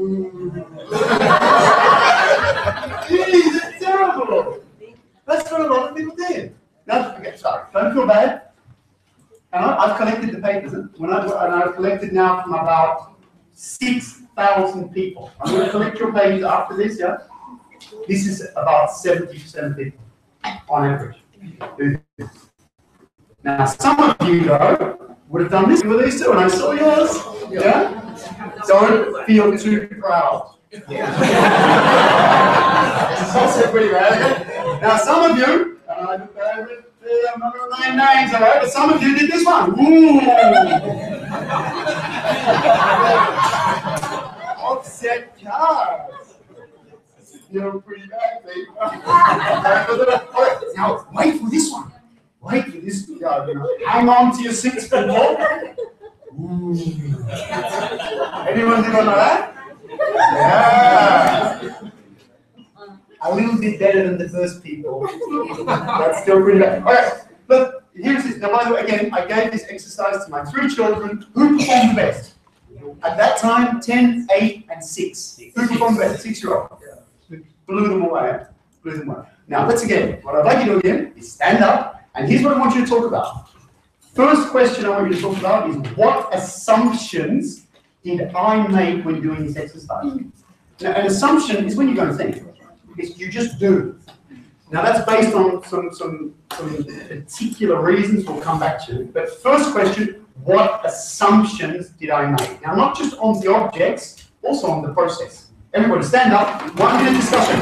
Jeez, it's terrible. That's what a lot of people did. Now, okay, sorry, don't feel bad. I've collected the papers, and I've collected now from about 6,000 people. I'm going to collect your papers after this, yeah? This is about 70% of people, on average. Now, some of you, though, would have done this with these two, and I saw yours. Yeah? Don't feel too proud. That's pretty rad. Now, some of you, I'm not going to name names, all right, but some of you did this one. Ooh. Offset cards. You're pretty bad, baby. Now, wait for this one. Wait for this. Hang on to your seats, people. Anyone did one like that? Yeah. A little bit better than the first people. That's still pretty bad. All right, but here's this. Now, by the way, again, I gave this exercise to my 3 children. Who performed the best? At that time, 10, 8, and 6. Who performed the best? 6-year-old. Blew them away. Blew them away. Now, let's again. What I'd like you to do again is stand up, and here's what I want you to talk about. First question I want you to talk about is what assumptions did I make when doing this exercise? Now, an assumption is when you go and think. It's you just do. Now that's based on some particular reasons we'll come back to. But first question, what assumptions did I make? Now not just on the objects, also on the process. Everybody stand up, 1 minute discussion.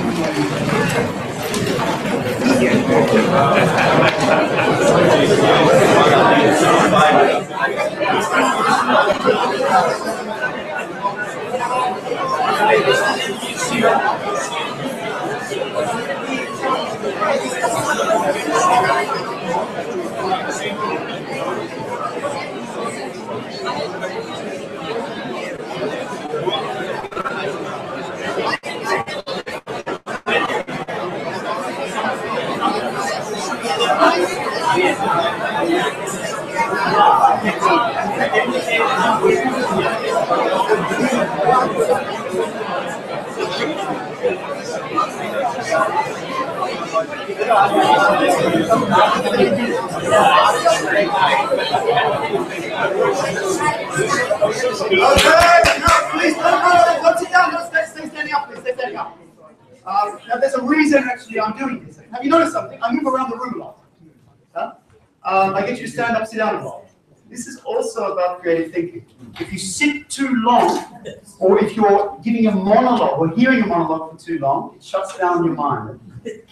Now there's a reason actually I'm doing this. Have you noticed something? I move around the room a lot. Huh? I get you to stand up, sit down a lot. This is also about creative thinking. If you sit too long, or if you're giving a monologue or hearing a monologue for too long, it shuts down your mind.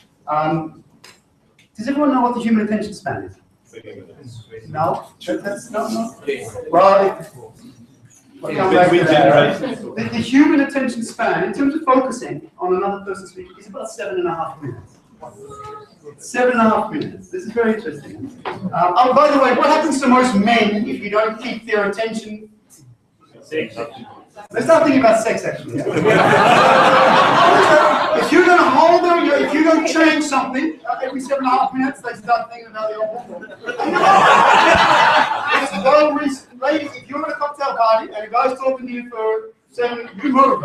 Does everyone know what the human attention span is? No? No? Well, the human attention span, in terms of focusing on another person speaking, is about 7.5 minutes. 7.5 minutes. This is very interesting. Oh, by the way, what happens to most men if you don't keep their attention? Sex. Let's start thinking about sex, actually. If you're going to hold them, if you don't change something, every 7.5 minutes, they start thinking about the old. Ladies, if you're at a cocktail party and a guy's talking to you for 7 minutes, you move.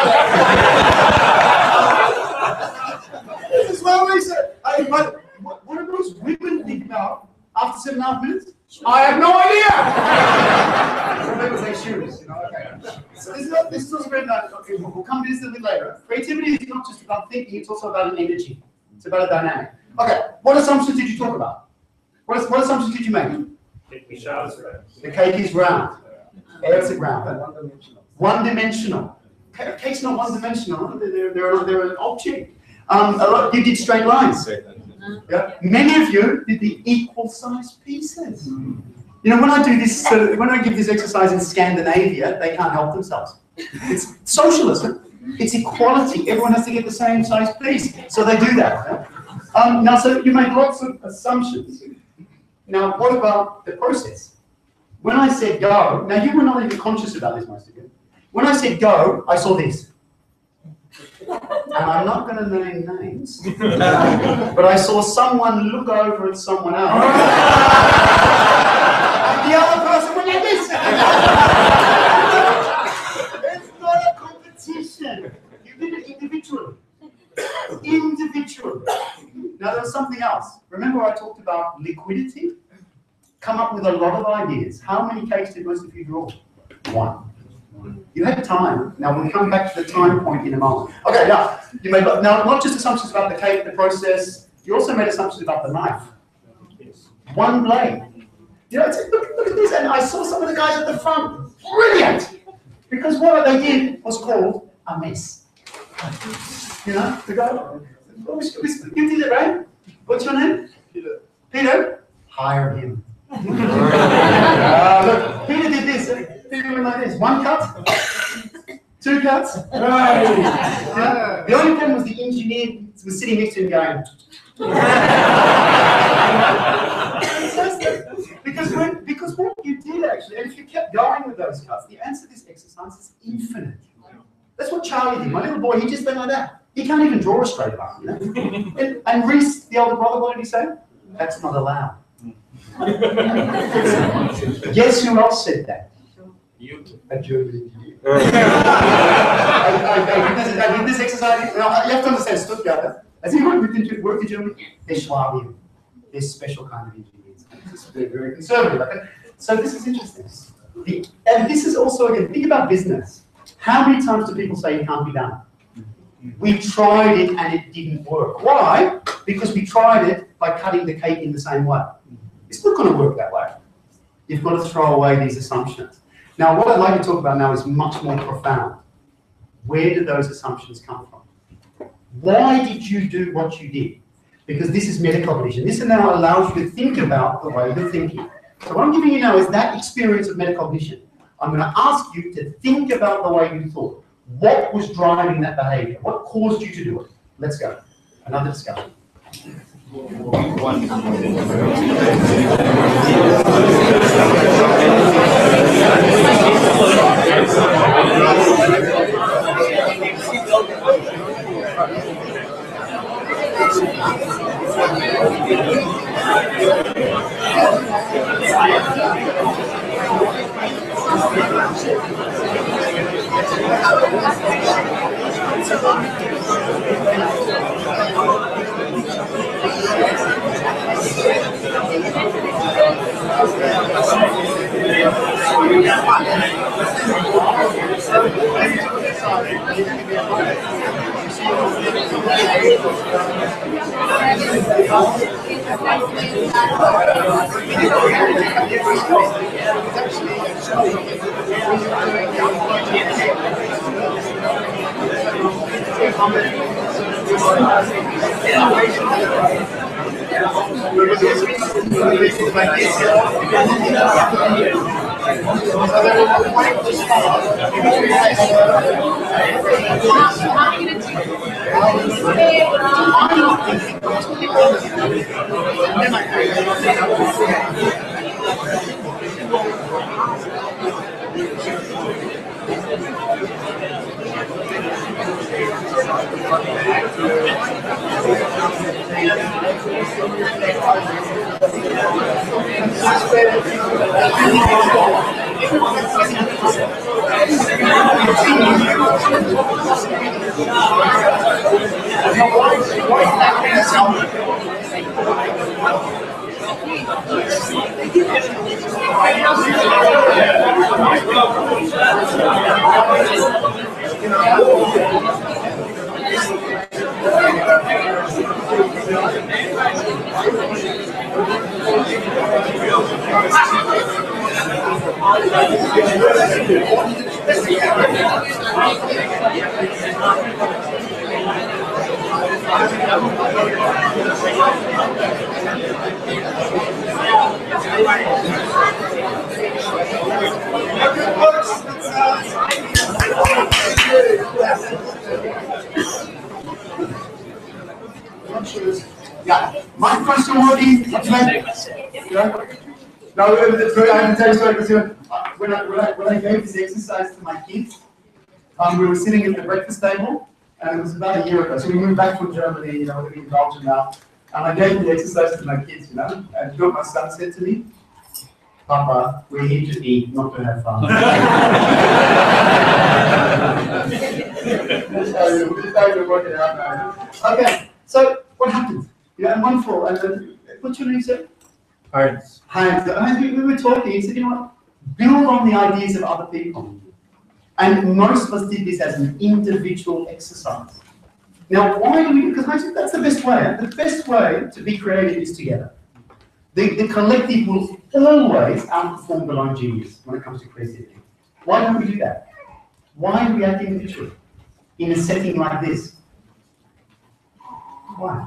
This is well researched. What do those women think about after 7.5 minutes? I have no idea. Remember they shoes, okay. So this is also very nice. Okay, we'll come to this a little bit later. Creativity is not just about thinking; it's also about an energy. It's about a dynamic. Okay, what assumptions did you talk about? What assumptions did you make? The cake is round. Eggs are round. One-dimensional. Cake's not one-dimensional. They're an object. You did straight lines. Yeah. Many of you did the equal-sized pieces. You know, when I do this, when I give this exercise in Scandinavia, they can't help themselves. It's socialism. It's equality. Everyone has to get the same size piece, so they do that. Yeah? Now, so you made lots of assumptions. Now, what about the process? When I said go, now you were not even conscious about this, most of you. When I said go, I saw this. And I'm not going to name names, but I saw someone look over at someone else. And the other person went like this. It's not a competition. You did it individually. Individually. Now there's something else. Remember I talked about liquidity? Come up with a lot of ideas. How many cakes did most of you draw? 1. You had time. Now we'll come back to the time point in a moment. Okay, now you made now not just assumptions about the cake, the process. You also made assumptions about the knife. One blade. You know, look at this, and I saw some of the guys at the front. Brilliant! Because what they did was called a mess. You know, the guy, you did it, right? What's your name? Peter. Peter? Hire him. Look, Peter did this. Peter went like this. 1 cut, 2 cuts. Right. The only problem was the engineer was sitting next to him going. because what you did actually, and if you kept going with those cuts, the answer to this exercise is infinite. That's what Charlie did. My little boy, he just went like that. He can't even draw a straight line, you know? And Reese, the older brother, what did he say? That's not allowed. Guess who else said that? You. A German engineer. I did this exercise. You have to understand Stuttgart. As he worked in Germany, they're Schwabian. They're special kind of engineers. They're very conservative. Okay? So this is interesting. And this is also, again, think about business. How many times do people say it can't be done? We tried it and it didn't work. Why? Because we tried it by cutting the cake in the same way. It's not going to work that way. You've got to throw away these assumptions. Now, what I'd like to talk about now is much more profound. Where did those assumptions come from? Why did you do what you did? Because this is metacognition. This now allows you to think about the way you're thinking. So what I'm giving you now is that experience of metacognition. I'm going to ask you to think about the way you thought. What was driving that behavior? What caused you to do it? Let's go. Another discussion. Yeah, my question would be, now, I have to tell you something, when I gave this exercise to my kids, we were sitting at the breakfast table, and it was about a year ago, so we moved back from Germany, you know, we're in Belgium now, and I gave the exercise to my kids, you know, and you know what my son said to me? Papa, we're here to eat, not to have fun. Okay, so what happened? Yeah, and one fall, and then, what's your name, sir? Heinz. Heinz. We were talking, he said, you know what, build on the ideas of other people. And most of us did this as an individual exercise. Now, why do we, because I think that's the best way. The best way to be creative is together. The collective will always outperform the lone genius when it comes to creativity. Why don't we do that? Why do we act individually in a setting like this? Why?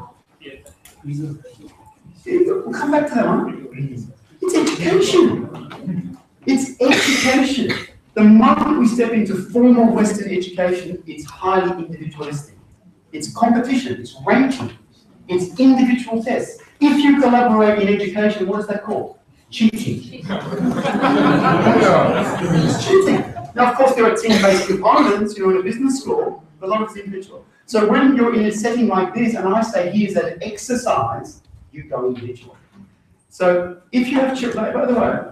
We'll come back to that one. It's education. It's education. The moment we step into formal Western education, it's highly individualistic. It's competition, it's ranking, it's individual tests. If you collaborate in education, what is that called? Cheating. It's cheating. Now, of course, there are team-based components, in a business school, but a lot of it's individual. So when you're in a setting like this, and I say here's an exercise, you go individual. So if you have children, by the way,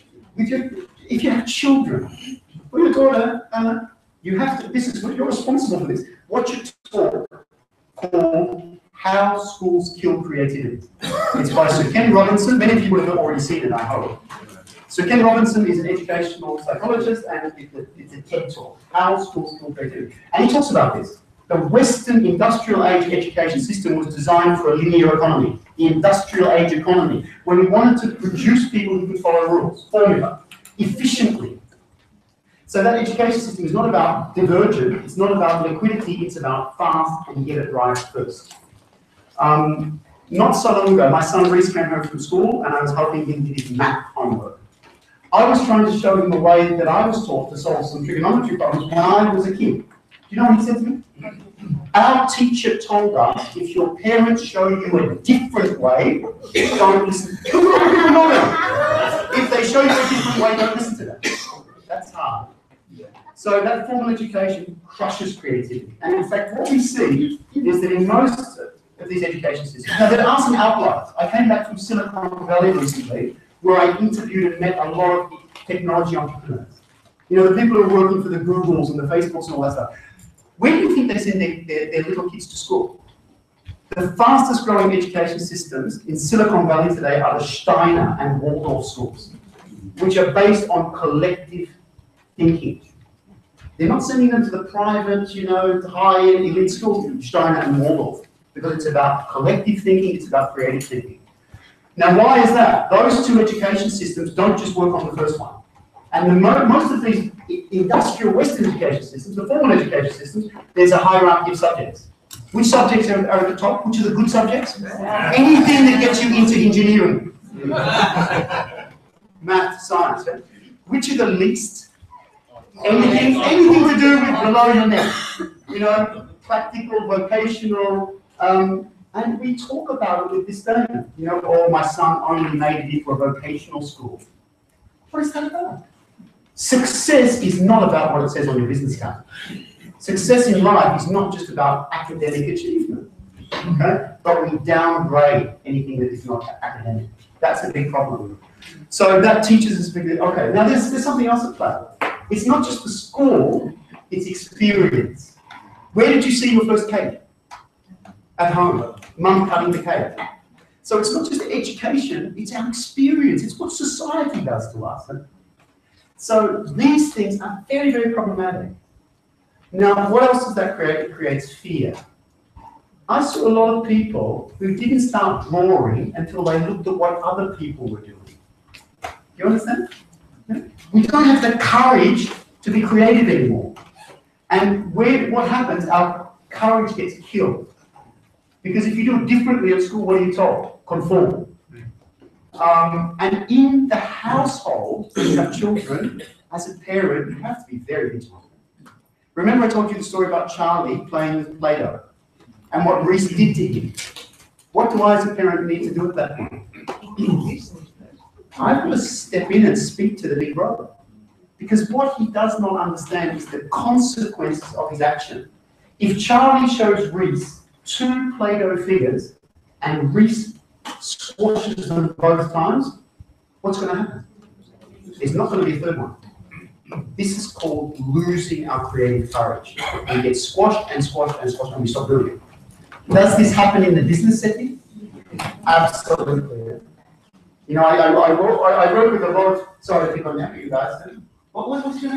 if you have children, or your daughter, Anna, you have to, you're responsible for this. Watch a talk called How Schools Kill Creativity. It's by Sir Ken Robinson. Many of you would have already seen it, I hope. Sir Ken Robinson is an educational psychologist, and it's a TED talk, How Schools Kill Creativity. And he talks about this. The Western industrial age education system was designed for a linear economy, the industrial age economy, where we wanted to produce people who could follow rules, formula, efficiently. So that education system is not about divergent, it's not about liquidity, it's about fast and get it right first. Not so long ago, my son Reese came home from school and I was helping him do his math homework. I was trying to show him the way that I was taught to solve some trigonometry problems when I was a kid. Do you know what he said to me? Our teacher told us if your parents show you a different way, don't listen. If they show you a different way, don't listen to them. That's hard. So that formal education crushes creativity. And in fact, what we see is that in most of these education systems, now there are some outliers. I came back from Silicon Valley recently, where I interviewed and met a lot of technology entrepreneurs. The people who are working for the Googles and the Facebooks and all that stuff. Where do you think they send their little kids to school? The fastest growing education systems in Silicon Valley today are the Steiner and Waldorf schools, which are based on collective thinking. They're not sending them to the private, high-end elite schools, Steiner and Waldorf, because it's about collective thinking, it's about creative thinking. Now, why is that? Those two education systems don't just work on the first one. And most of these industrial Western education systems, the formal education systems, there's a hierarchy of subjects. Which subjects are at the top? Which are the good subjects? Anything that gets you into engineering. Math, science. Right? Which are the least? Anything to do with below your neck. Practical, vocational, and we talk about it with disdain. My son only made it into a vocational school. What is that about? Success is not about what it says on your business card. Success in life is not just about academic achievement, okay? But we downgrade anything that is not academic. That's a big problem. So that teaches us, okay, now there's something else at play. It's not just the score, it's experience. Where did you see your first cake? At home. Mum cutting the cake. So it's not just education, it's our experience. It's what society does to us. So these things are very, very problematic. Now, what else does that create? It creates fear. I saw a lot of people who didn't start drawing until they looked at what other people were doing. Do you understand? We don't have the courage to be creative anymore. And what happens? Our courage gets killed. Because if you do it differently at school, what are you told? Conform. And in the household, when you have children, as a parent, you have to be very vigilant. Remember I told you the story about Charlie playing with Play-Doh and what Reese did to him. What do I as a parent need to do at that point? I've got to step in and speak to the big brother. Because what he does not understand is the consequences of his action. If Charlie shows Reese 2 Play-Doh figures and Reese squashes them both times, what's going to happen? There's not going to be a third one. This is called losing our creative courage. We get squashed and squashed and squashed and we stop doing it. Does this happen in the business setting? Absolutely. I work with a lot of, sorry to pick on you guys. What's your name?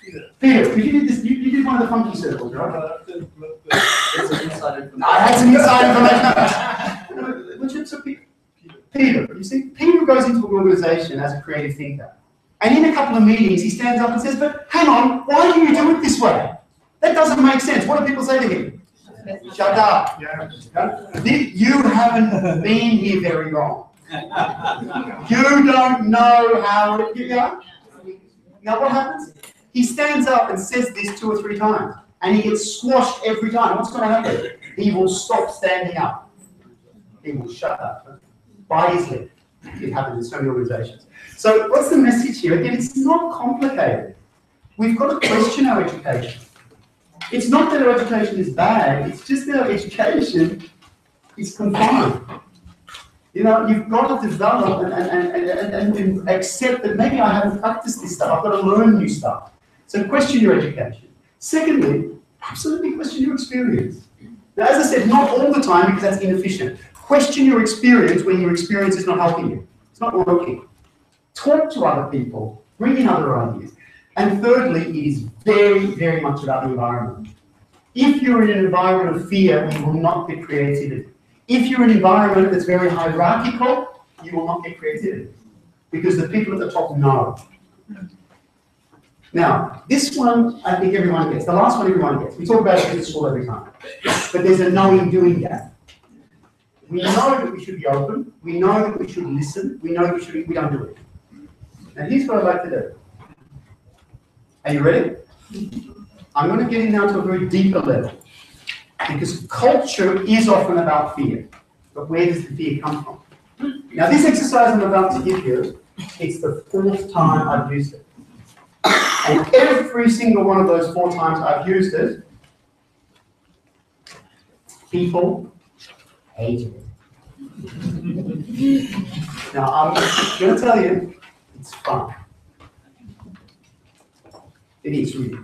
Peter, because you did this, you did one of the funky circles, right? It's an inside information. I had some inside information. Which is Peter, you see, Peter goes into an organization as a creative thinker. And in a couple of meetings, he stands up and says, but hang on, why do you do it this way? That doesn't make sense. What do people say to him? Shut up. You haven't been here very long. You don't know how it goes. Now what happens? He stands up and says this 2 or 3 times, and he gets squashed every time. What's going to happen? He will stop standing up. He will shut up. Bite his lip. It happens in so many organizations. So what's the message here? Again, it's not complicated. We've got to question our education. It's not that our education is bad, it's just that our education is confined. You know, you've got to develop and accept that maybe I haven't practiced this stuff, I've got to learn new stuff. So question your education. Secondly, absolutely question your experience. Now, as I said, not all the time because that's inefficient. Question your experience when your experience is not helping you. It's not working. Talk to other people, bring in other ideas. And thirdly, it is very, very much about the environment. If you're in an environment of fear, you will not get creativity. If you're in an environment that's very hierarchical, you will not get creativity. Because the people at the top know. Now, this one, I think everyone gets. The last one everyone gets. We talk about it in school every time. But there's a knowing-doing gap. We know that we should be open. We know that we should listen. We know that we don't do it. Now, here's what I'd like to do. Are you ready? I'm going to get in now to a very deeper level. Because culture is often about fear. But where does the fear come from? Now, this exercise I'm about to give you, it's the 4th time I've used it. And every single one of those 4 times I've used it, people hated it. Now, I'm going to tell you, it's fun. It is really.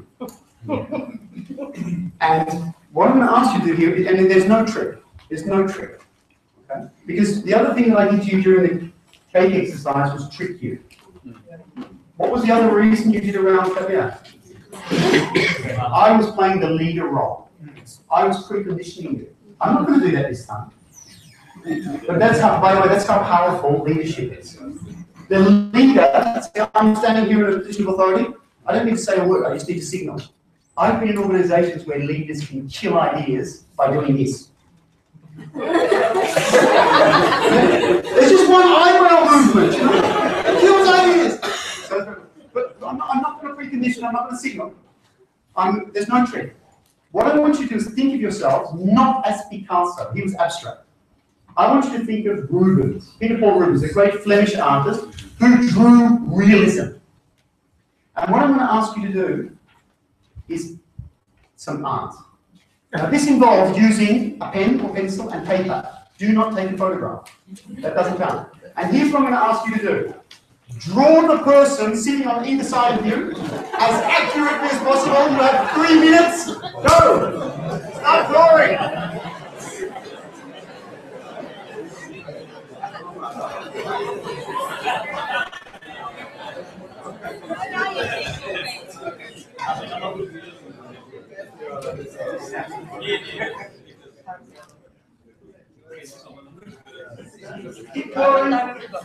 And what I'm going to ask you to do here, and there's no trick. There's no trick. Okay? Because the other thing that I did to you during the cake exercise was trick you. What was the other reason you did around career? I was playing the leader role. I was preconditioning you. I'm not going to do that this time. But that's how, by the way, that's how powerful leadership is. The leader, I'm standing here in a position of authority, I don't need to say a word, I just need to signal. I've been in organizations where leaders can kill ideas by doing this. There's just one eyebrow movement, you know? It kills ideas. So, but I'm not going to precondition, I'm not going to signal. There's no trick. What I want you to do is think of yourself not as Picasso, he was abstract. I want you to think of Rubens, Peter Paul Rubens, a great Flemish artist who drew realism. And what I'm going to ask you to do is some art. Now, this involves using a pen or pencil and paper. Do not take a photograph. That doesn't count. And here's what I'm going to ask you to do. Draw the person sitting on either side of you as accurately as possible. You have 3 minutes. Go! Start drawing. Keep going.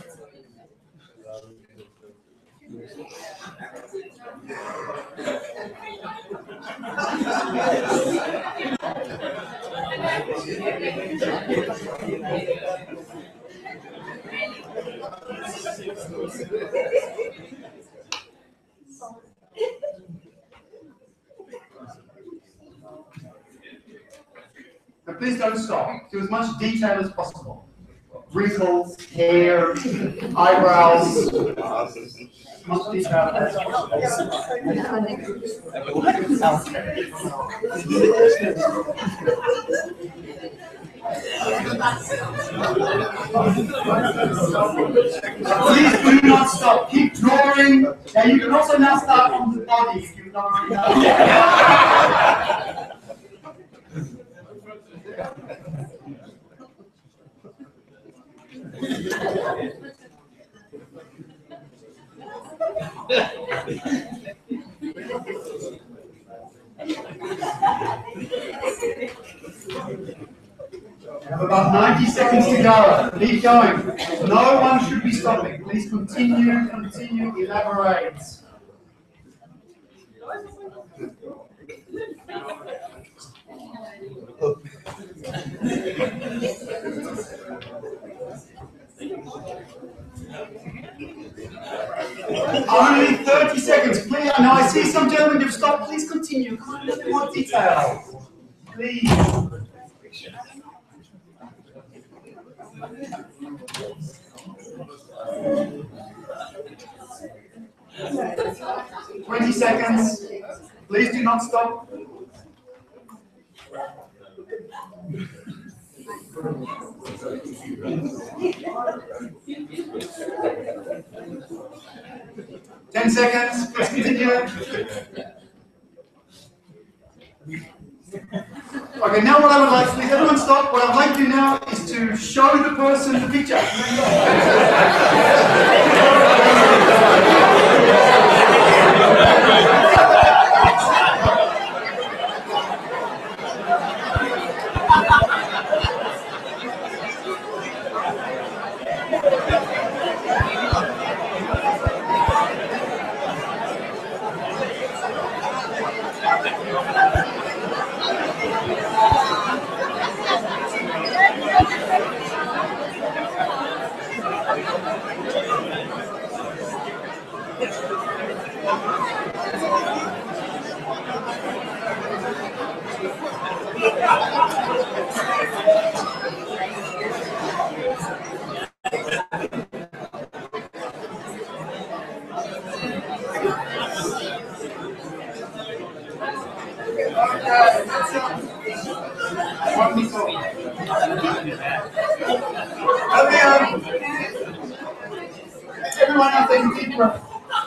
Now please don't stop. Do as much detail as possible. Wrinkles, hair, eyebrows. As much detail as possible. Please do not stop. Keep drawing. And you can also now start on the body if you've not already done. have about 90 seconds to go. Keep going. No one should be stopping. Please continue, elaborate. Only 30 seconds, please. Now I see some gentlemen who've stopped. Please continue. Come on, a little bit more detail. Please. "20 seconds. Please do not stop. "10 seconds. Please continue. Okay, now what I would like, please everyone stop. What I'd like to do now is to show the person the picture. Everyone else take a deep breath.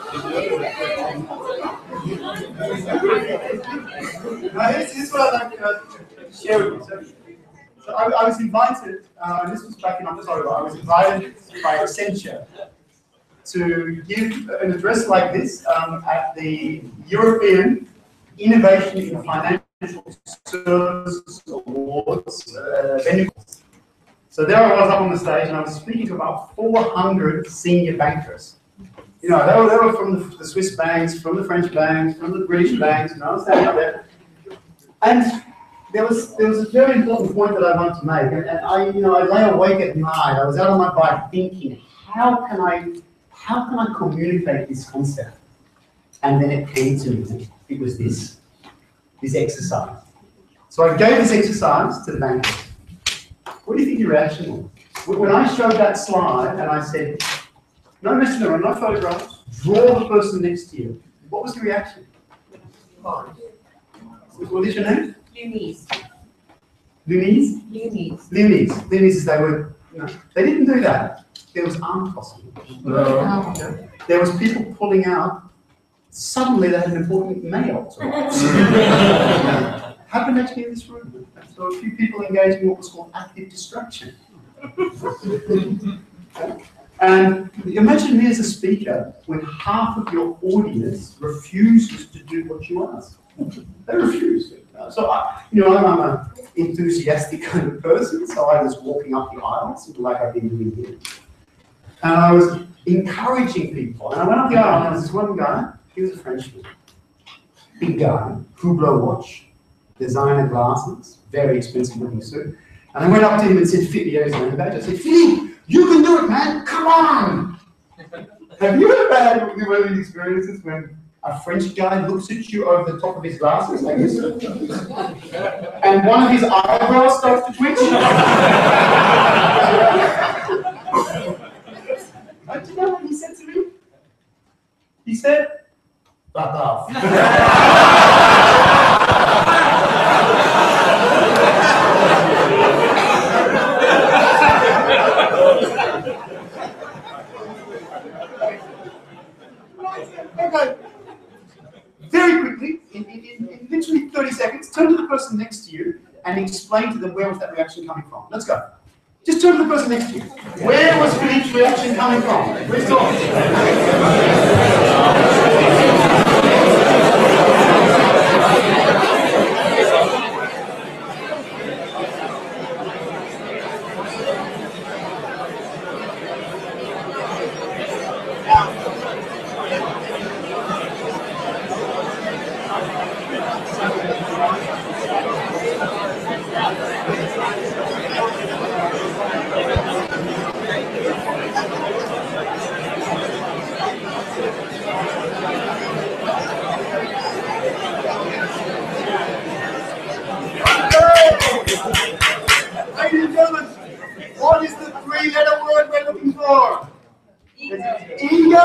Now here's what I'd like to share with you. So I was invited, and this was back in October, I was invited by Accenture to give an address like this at the European Innovation in Financial Services Awards venue. So there I was up on the stage, and I was speaking to about 400 senior bankers. You know, they were from the Swiss banks, from the French banks, from the British banks, and I was standing up there. And there was a very important point that I wanted to make, and I lay awake at night. I was out on my bike thinking, how can I communicate this concept? And then it came to me. It was this exercise. So I gave this exercise to the bankers. What do you think your reaction was? When I showed that slide and I said, no messing around, no photographs, draw the person next to you, what was the reaction? What is your name? Lunis. Lunis? Lunis. Lunis. Lunis is they were, they didn't do that. There was arm tossing. There was people pulling out. Suddenly they had an important mail to write. Happened actually in this room. So a few people engaged in what was called active distraction. And imagine me as a speaker when half of your audience refuses to do what you ask. They refuse. So I'm an enthusiastic kind of person, so I was walking up the aisles like I've been doing here. And I was encouraging people. And I went up the aisle and there was this one guy, he was a Frenchman. Big guy, Hublot watch, designer glasses, very expensive looking suit. And I went up to him and said, Philippe, I said, Philippe, you can do it, man, come on! Have you ever had one of these experiences when a French guy looks at you over the top of his glasses like this, and one of his eyebrows starts to twitch? Do you know what he said to me? He said, "Fuck off." Okay. Very quickly, in literally 30 seconds, turn to the person next to you and explain to them where was that reaction coming from. Let's go. Just turn to the person next to you. Where was Philippe's reaction coming from? Let's talk. Ego!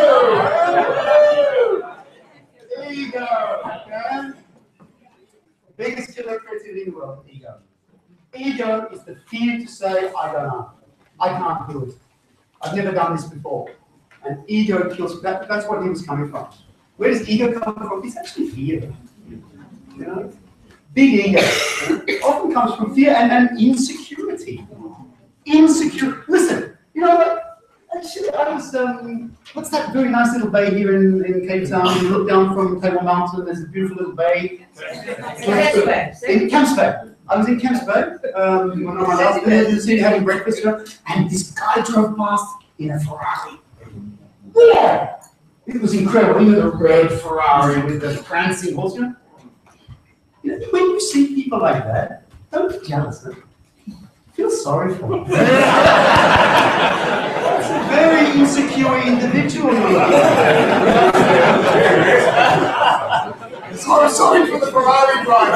Ego! Okay? Biggest killer of creativity in the world, ego. Ego is the fear to say, I don't know. I can't do it. I've never done this before. And ego kills, that's what he was coming from. Where does ego come from? It's actually fear. You know? Big ego often comes from fear and insecurity. Insecure. Listen, you know what? Actually, I was, what's that very nice little bay here in Cape Town? You look down from Table Mountain, there's a beautiful little bay. In Camps Bay. I was in Camps Bay on my last visit, having breakfast, you know, and this guy drove past in a Ferrari. Yeah! It was incredible. You know, the red Ferrari with the prancing horse, you know? You know, when you see people like that, don't be jealous. No? Feel sorry for them. It's a very insecure individual. So sorry for the Ferrari driver.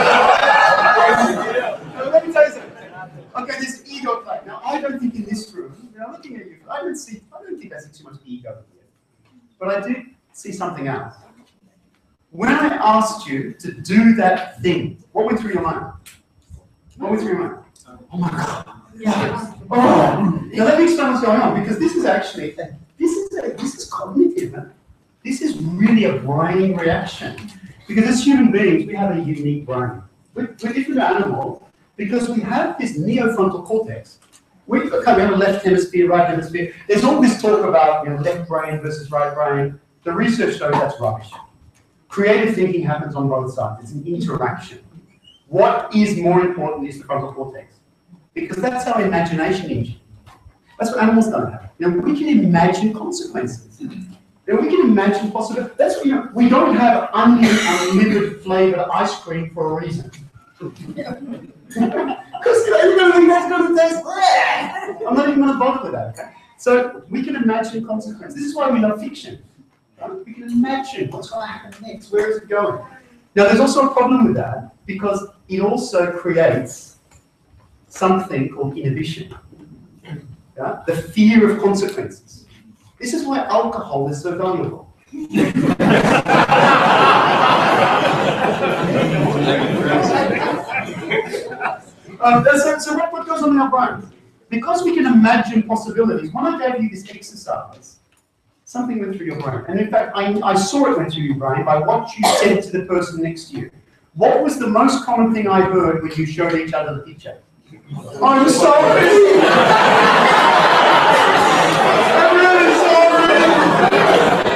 Let me tell you something. Okay, this ego play. Now, I don't think in this room, you know, looking at you, I don't think I see too much ego here. But I do see something else. When I asked you to do that thing, what went through your mind? What went through your mind? Oh my God. Yeah. Oh. Now let me explain what's going on, because this is actually, this is cognitive. Man. This is really a brain reaction. Because as human beings, we have a unique brain. We're different animals because we have this neofrontal cortex. We have a left hemisphere, right hemisphere. There's all this talk about, you know, left brain versus right brain. The research shows that's rubbish. Creative thinking happens on both sides. It's an interaction. What is more important is the frontal cortex, because that's our imagination engine. That's what animals don't have. You know, we can imagine consequences. You know, we can imagine possibilities. That's what, you know, we don't have unlimited flavored ice cream for a reason. Because you're going to think that's going to taste bad. I'm not even going to bother with that. Okay? So we can imagine consequences. This is why we love fiction. Right? We can imagine what's going to happen next. Where is it going? Now, there's also a problem with that, because it also creates something called inhibition. Yeah? The fear of consequences. This is why alcohol is so valuable. So what goes on in our brain? Because we can imagine possibilities, when I gave you this exercise, something went through your brain. And in fact, I saw it went through your brain by what you said to the person next to you. What was the most common thing I heard when you showed each other the picture? I'm sorry! I'm really sorry!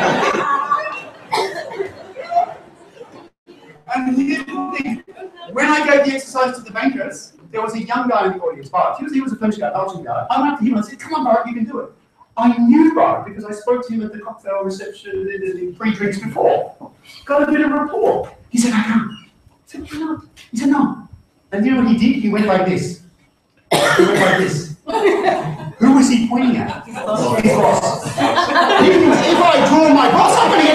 And here's the thing. When I gave the exercise to the bankers, there was a young guy in the audience, Bart. He was a French guy, Belgian guy. I went up to him and I said, come on, Bart, you can do it. I knew Bart because I spoke to him at the cocktail reception, the pre-drinks before. Got a bit of rapport. He said, I can't. I said, why not? He said, no. And you know what he did? He went like this. He went like this. Who was he pointing at? His boss. If I draw my boss, I'm going to get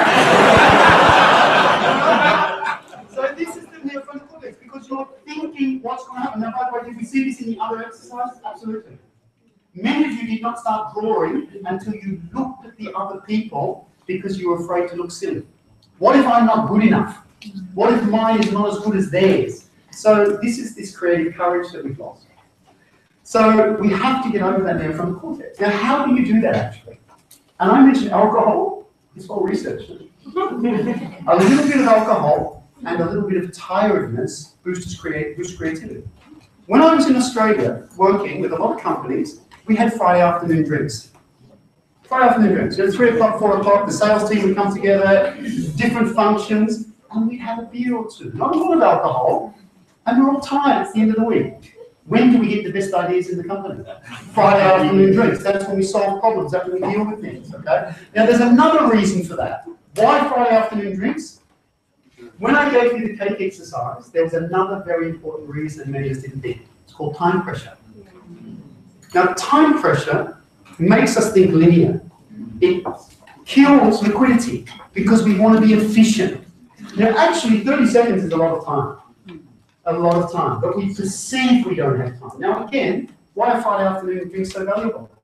fired! So this is the neofrontal cortex, because you're thinking what's going to happen. Now, by the way, did we see this in the other exercises? Absolutely. Many of you did not start drawing until you looked at the other people because you were afraid to look silly. What if I'm not good enough? What if mine is not as good as theirs? So this is this creative courage that we've lost. So we have to get over that neofrontal cortex. Now, how do you do that actually? And I mentioned alcohol. This whole research. A little bit of alcohol and a little bit of tiredness boosts creativity. When I was in Australia working with a lot of companies, we had Friday afternoon drinks. Friday afternoon drinks. You know, 3 o'clock, 4 o'clock, the sales team would come together, different functions, and we'd have a beer or two. Not a lot of alcohol, and we're all tired at the end of the week. When do we get the best ideas in the company? Friday afternoon drinks. That's when we solve problems. That's when we deal with things. Okay. Now, there's another reason for that. Why Friday afternoon drinks? When I gave you the cake exercise, there was another very important reason many of us didn't think. It's called time pressure. Now, time pressure makes us think linear. It kills liquidity because we want to be efficient. Now, actually, 30 seconds is a lot of time. A lot of time. But we perceive we don't have time. Now, again, why are Friday afternoon drinks so valuable?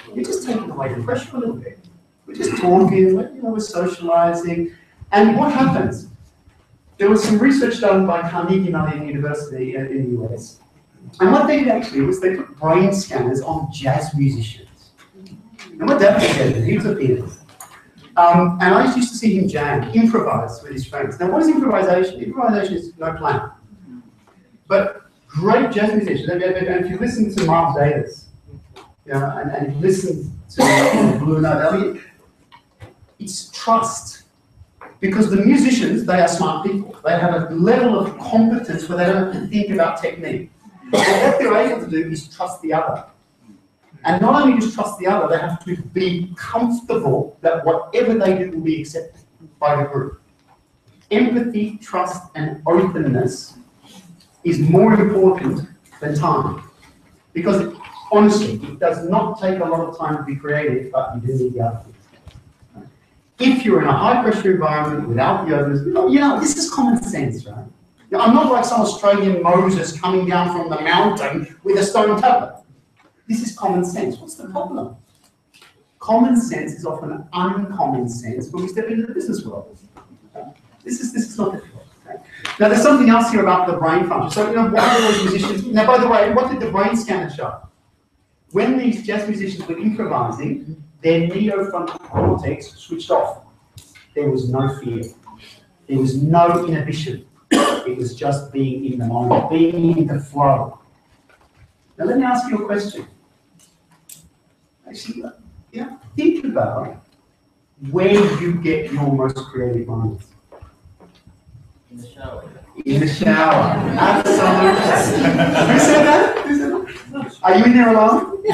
You're just taking away the pressure a little bit. We're just talking, we're socializing. And what happens? There was some research done by Carnegie Mellon University in the US. And what they did actually was they put brain scanners on jazz musicians. And what that did, he was a pianist. And I used to see him jam, improvise with his friends. Now, what is improvisation? Improvisation is no plan. But great jazz musicians, and if you listen to Miles Davis, and you listen to Blue Note, it's trust. Because the musicians, they are smart people. They have a level of competence where they don't have to think about technique. But what they're able to do is trust the other. And not only just trust the other, they have to be comfortable that whatever they do will be accepted by the group. Empathy, trust, and openness is more important than time. Because honestly, it does not take a lot of time to be creative, but you do need the other things. If you're in a high-pressure environment without the others, this is common sense, right? I'm not like some Australian Moses coming down from the mountain with a stone tablet. This is common sense. What's the problem? Common sense is often uncommon sense when we step into the business world. This is not difficult. Okay? Now, there's something else here about the brain function. So, what are those musicians? Now, by the way, what did the brain scanner show? When these jazz musicians were improvising, their neofrontal cortex switched off. There was no fear. There was no inhibition. It was just being in the moment, being in the flow. Now let me ask you a question. Actually, think about where you get your most creative moments. In the shower. In the shower. Absolutely. Who said that? Who said that? Are you in there alone?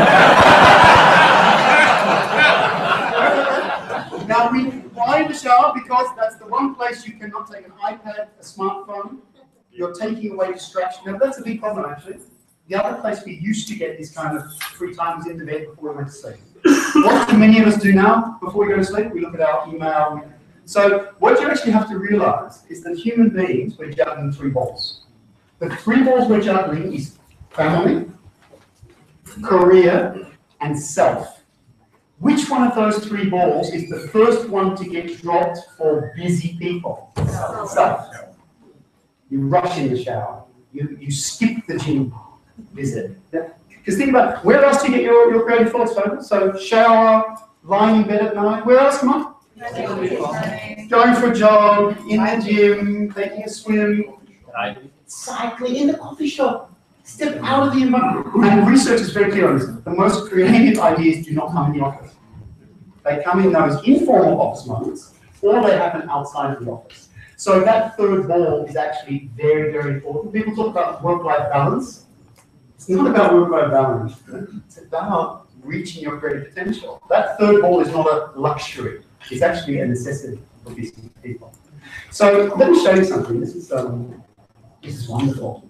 Now, why in the shower? Because that's the one place you cannot take an iPad, a smartphone. You're taking away distraction. Now, that's a big problem, actually. The other place we used to get this kind of free time is in the bed before we went to sleep. What do many of us do now before we go to sleep? We look at our email. So what you actually have to realize is that human beings, we're juggling 3 balls. The 3 balls we're juggling is family, career, and self. Which one of those 3 balls is the first one to get dropped for busy people? Self. You rush in the shower. You skip the gym visit. Because think about, where else do you get your creative thoughts, folks? So shower, lying in bed at night. Where else, come on? Going for a jog, in the gym, taking a swim, cycling, in the coffee shop. Step out of the environment. And research is very clear on this. The most creative ideas do not come in the office. They come in those informal office moments, or they happen outside of the office. So that 3rd ball is actually very, very important. People talk about work-life balance. It's not about work-life balance. It's about reaching your creative potential. That 3rd ball is not a luxury. It's actually a necessity for busy people. So let me show you something. This is wonderful.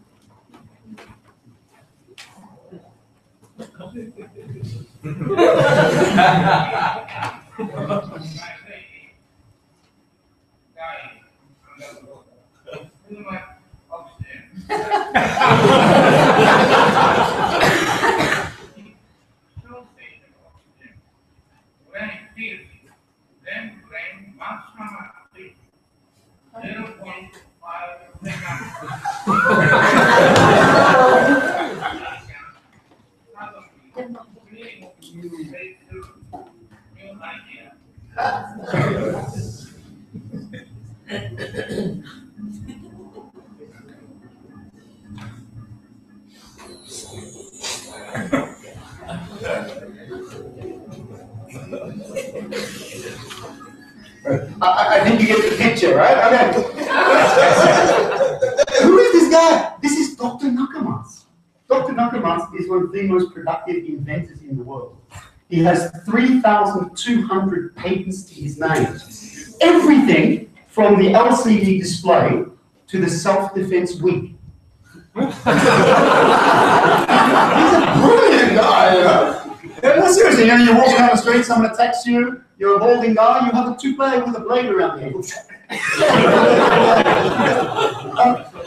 I think you get the picture, right? Okay. Who is this guy? This is Dr. Nakamas. Dr. Nakamas is one of the most productive inventors in the world. He has 3,200 patents to his name. Everything from the LCD display to the self-defense wig. He's a brilliant guy, you know? No, seriously, you walk down the street, someone attacks you, you're a balding guy, you have a two-player with a blade around the ankle.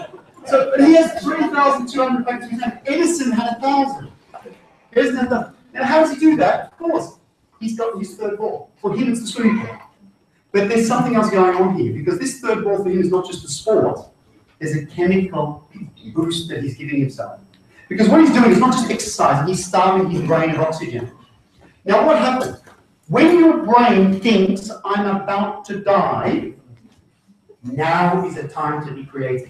But he has 3,200 patents. Edison had 1,000. Here's another. Now, how does he do that? Of course, he's got his third ball. For him, it's the swimming pool. But there's something else going on here, because this third ball for him is not just a sport. There's a chemical boost that he's giving himself. Because what he's doing is not just exercising, he's starving his brain of oxygen. Now, what happens? When your brain thinks, I'm about to die, now is the time to be creative.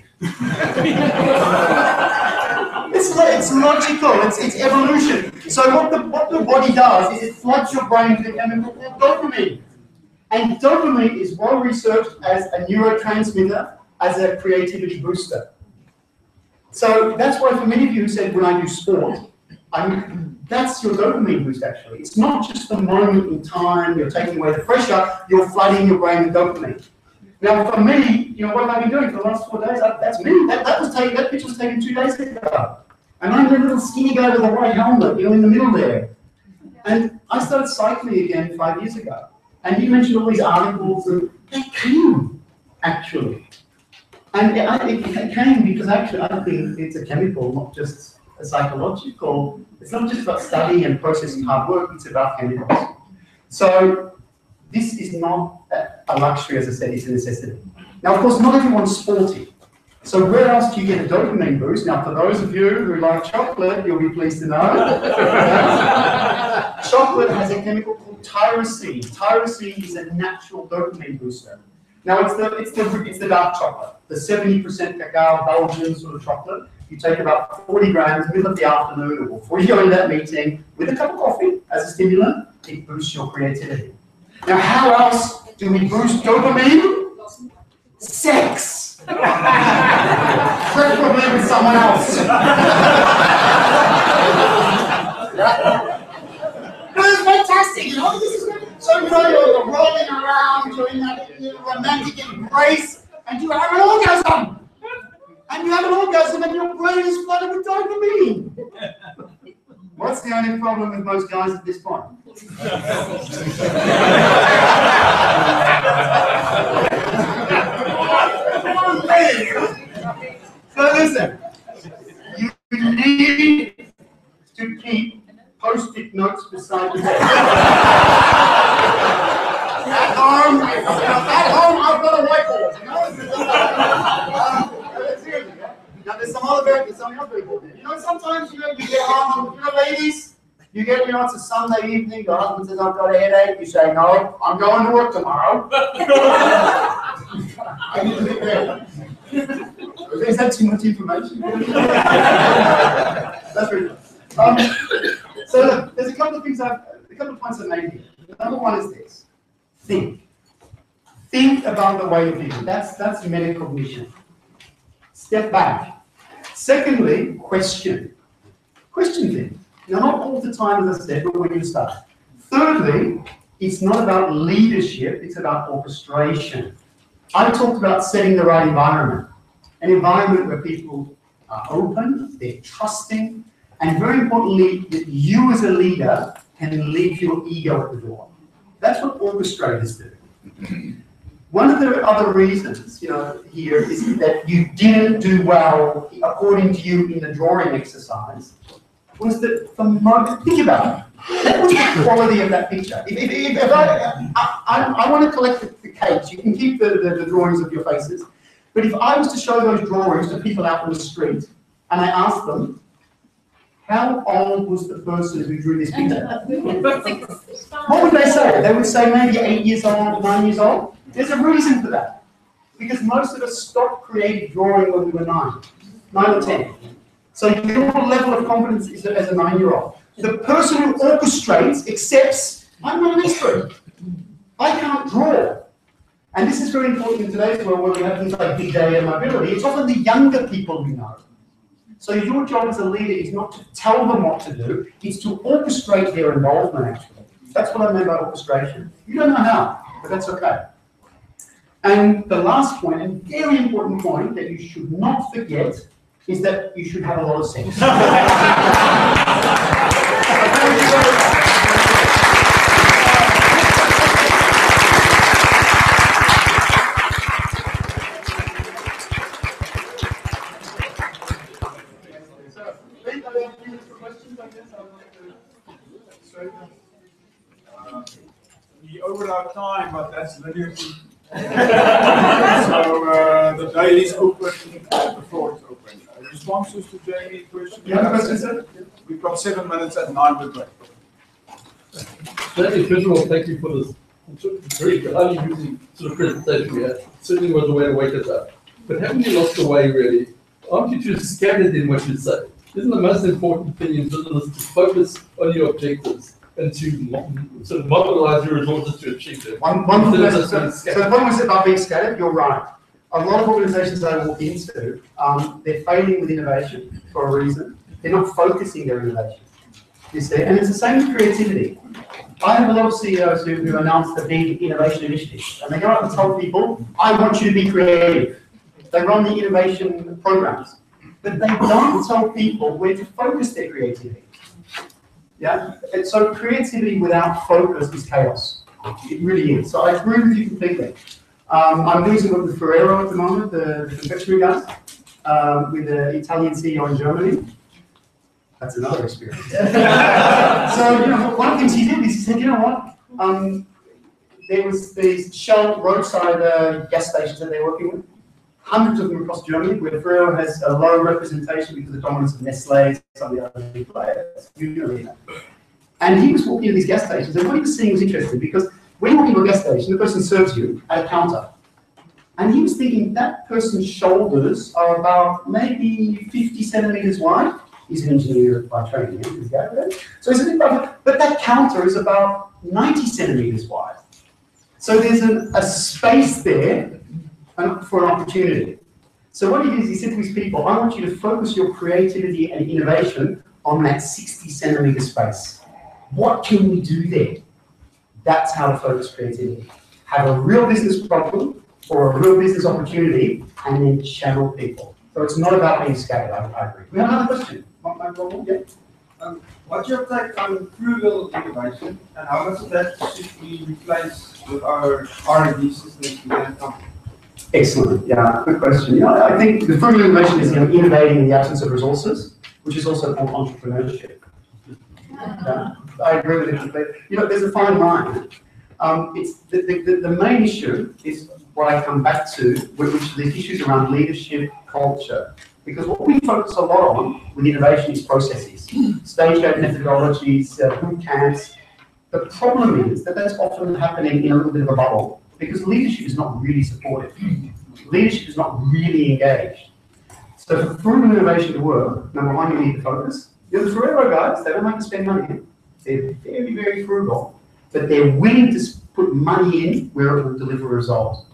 It's logical, it's evolution. So what the body does is it floods your brain with a chemical called dopamine. And dopamine is well researched as a neurotransmitter, as a creativity booster. So that's why for many of you who said, when I do sport, that's your dopamine boost actually. It's not just the moment in time, you're taking away the pressure, you're flooding your brain with dopamine. Now for me, you know, what have I been doing for the last 4 days? That's me. That picture was taken 2 days ago. And I'm the little skinny guy with a white helmet, you know, in the middle there. And I started cycling again 5 years ago. And you mentioned all these articles, and they came, actually. And it came because actually I think it's a chemical, not just a psychological. It's not just about studying and processing hard work, it's about chemicals. So this is not a luxury, as I said, it's a necessity. Now, of course, not everyone's sporty. So where else do you get a dopamine boost? Now, for those of you who like chocolate, you'll be pleased to know. Chocolate has a chemical called tyrosine. Tyrosine is a natural dopamine booster. Now, it's the dark chocolate, the 70% cacao Belgian sort of chocolate. You take about 40 grams, middle of the afternoon, or before you go into that meeting, with a cup of coffee as a stimulant, it boosts your creativity. Now, how else do we boost dopamine? Sex! Preferably with someone else. But it's fantastic, you know. This is good. So, you know, you're rolling around, doing that romantic embrace, and you have an orgasm. And you have an orgasm, and your brain is flooded with dopamine. What's the only problem with most guys at this point? So listen, you need to keep post-it notes beside the bed. At home, I've got a whiteboard. Seriously, yeah? Now there's some other very important. You know, sometimes you get home, you know, ladies, you get, you know, it's a Sunday evening, your husband says, I've got a headache, you say, no, I'm going to work tomorrow. I need to be there. Is that too much information? That's very good. So look, there's a couple of points I've made here. Number one is this: think. Think about the way you're thinking. That's metacognition. Step back. Secondly, question. Question things. Now, not all the time, as I said, but when you start. Thirdly, it's not about leadership, it's about orchestration. I talked about setting the right environment. An environment where people are open, they're trusting, and very importantly, that you as a leader can leave your ego at the door. That's what orchestrators do. One of the other reasons, you know, here is that you didn't do well, according to you, in the drawing exercise, was that for most, think about it. What was the quality of that picture? If I want to collect the cakes, you can keep the drawings of your faces, but if I was to show those drawings to people out on the street, and I asked them, how old was the person who drew this picture? What would they say? They would say maybe 8 years old, 9 years old. There's a reason for that. Because most of us stopped creative drawing when we were 9 or 10. So your level of confidence is as a 9-year-old. The person who orchestrates accepts, I'm not an expert. I can't draw. And this is very important in today's world where we have things like big data and mobility. It's often the younger people who know. So your job as a leader is not to tell them what to do, it's to orchestrate their involvement, actually. That's what I mean by orchestration. You don't know how, but that's okay. And the last point, and very important point that you should not forget, is that you should have a lot of sex. we over our time, but that's linear. So the day is open, the floor is open. Responses to Jamie's question? Yeah, question, sir? We've got 7 minutes at 9 midnight. Jamie, first of all, thank you for this very highly using sort of presentation we had. Certainly was a way to wake us up. But haven't you lost the way, really? Aren't you too scattered in what you say? Isn't the most important thing in business to focus on your objectives and to sort of mobilize your resources to achieve them? So the point was about being scattered, you're right. A lot of organizations I walk into, they're failing with innovation for a reason. They're not focusing their innovation. You see, and it's the same with creativity. I have a lot of CEOs who announce the big innovation initiatives, and they go out and tell people, I want you to be creative. They run the innovation programs, but they don't tell people where to focus their creativity. Yeah, and so creativity without focus is chaos. It really is. So I agree with you completely. I'm doing some work with Ferrero at the moment, the confectionery guys, with the Italian CEO in Germany. That's another experience. So, you know, one of the things he did is he said, you know what? There was these Shell roadside gas stations that they're working with, hundreds of them across Germany, where Ferrero has a low representation because of the dominance of Nestle, some of the other big players. And he was walking to these gas stations, and what he was seeing was interesting because when you walk into a gas station, the person serves you at a counter. And he was thinking that person's shoulders are about maybe 50 centimeters wide. He's an engineer by training, so he's a bit above, but that counter is about 90 centimeters wide. So there's a space there for an opportunity. So what he did is he said to his people, I want you to focus your creativity and innovation on that 60 centimeter space. What can we do there? That's how to focus creativity. Have a real business problem or a real business opportunity and then channel people. So it's not about being scattered, I agree. We have another question. Yeah. What's your take on frugal innovation, and how much of that should we replace with our R&D systems within the company? Excellent. Yeah, good question. Yeah, I think the frugal innovation is innovating in the absence of resources, which is also called entrepreneurship. Yeah, I agree with it completely. You know, there's a fine line. It's the main issue is what I come back to, which are the issues around leadership, culture. Because what we focus a lot on with innovation is processes, stage-gate methodologies, boot camps. The problem is that that's often happening in a little bit of a bubble because leadership is not really supportive. Leadership is not really engaged. So for frugal innovation to work, number one, you need the focus. The Ferrero guys, they don't like to spend money. They're very, very frugal, but they're willing to put money in where it will deliver a result.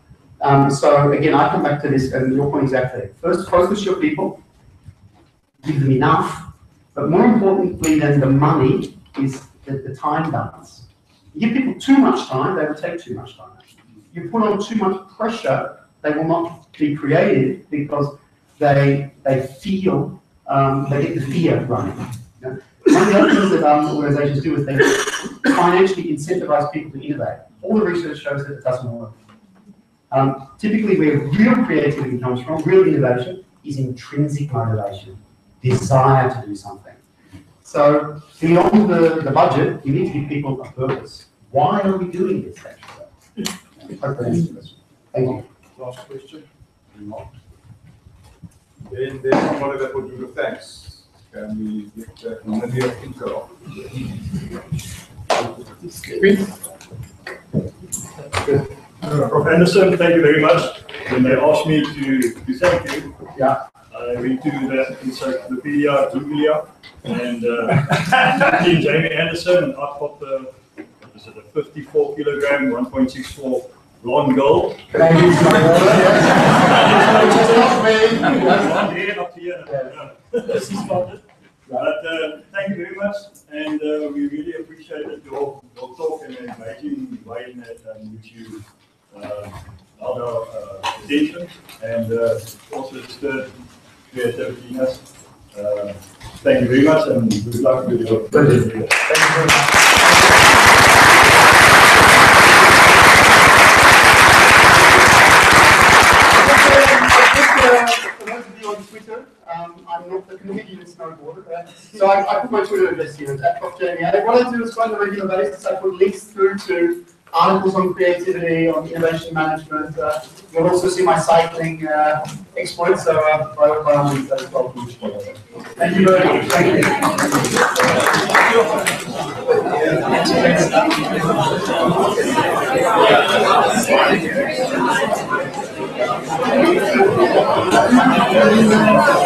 So again, I come back to this, and your point exactly. First, focus your people, give them enough, but more importantly than the money is the time balance. You give people too much time, they will take too much time. You put on too much pressure, they will not be creative because they feel, they get the fear running. You know? One of the other things that organizations do is they financially incentivize people to innovate. All the research shows that it doesn't work. Typically, where real creativity comes from, real innovation, is intrinsic motivation, desire to do something. So, beyond the budget, you need to give people a purpose. Why are we doing this, actually? Hope that answers the question. Thank you. Last question. Then there's somebody that will do the thanks. Can we get that linear intro? Prof Anderson, thank you very much. When they asked me to thank you, Yeah. I went to the encyclopedia Googlia and Prof Jamie Anderson, and I popped the 54 kilogram, 1.64 blonde girl. Can I use my water? Not here. This is not. But thank you very much, and we really appreciated your talk and the engaging way in which you held our attention, and also stirred creativity in us. Thank you very much, and good luck with your project. Thank you very much. For those of you on Twitter, I'm not the Canadian snowboarder, so I put my Twitter address here at Prof Jamie. What I do is quite on a regular basis, I put links through to articles on creativity, on innovation management. You'll also see my cycling exploits, so by all means, that is welcome. Thank you very much. Thank you.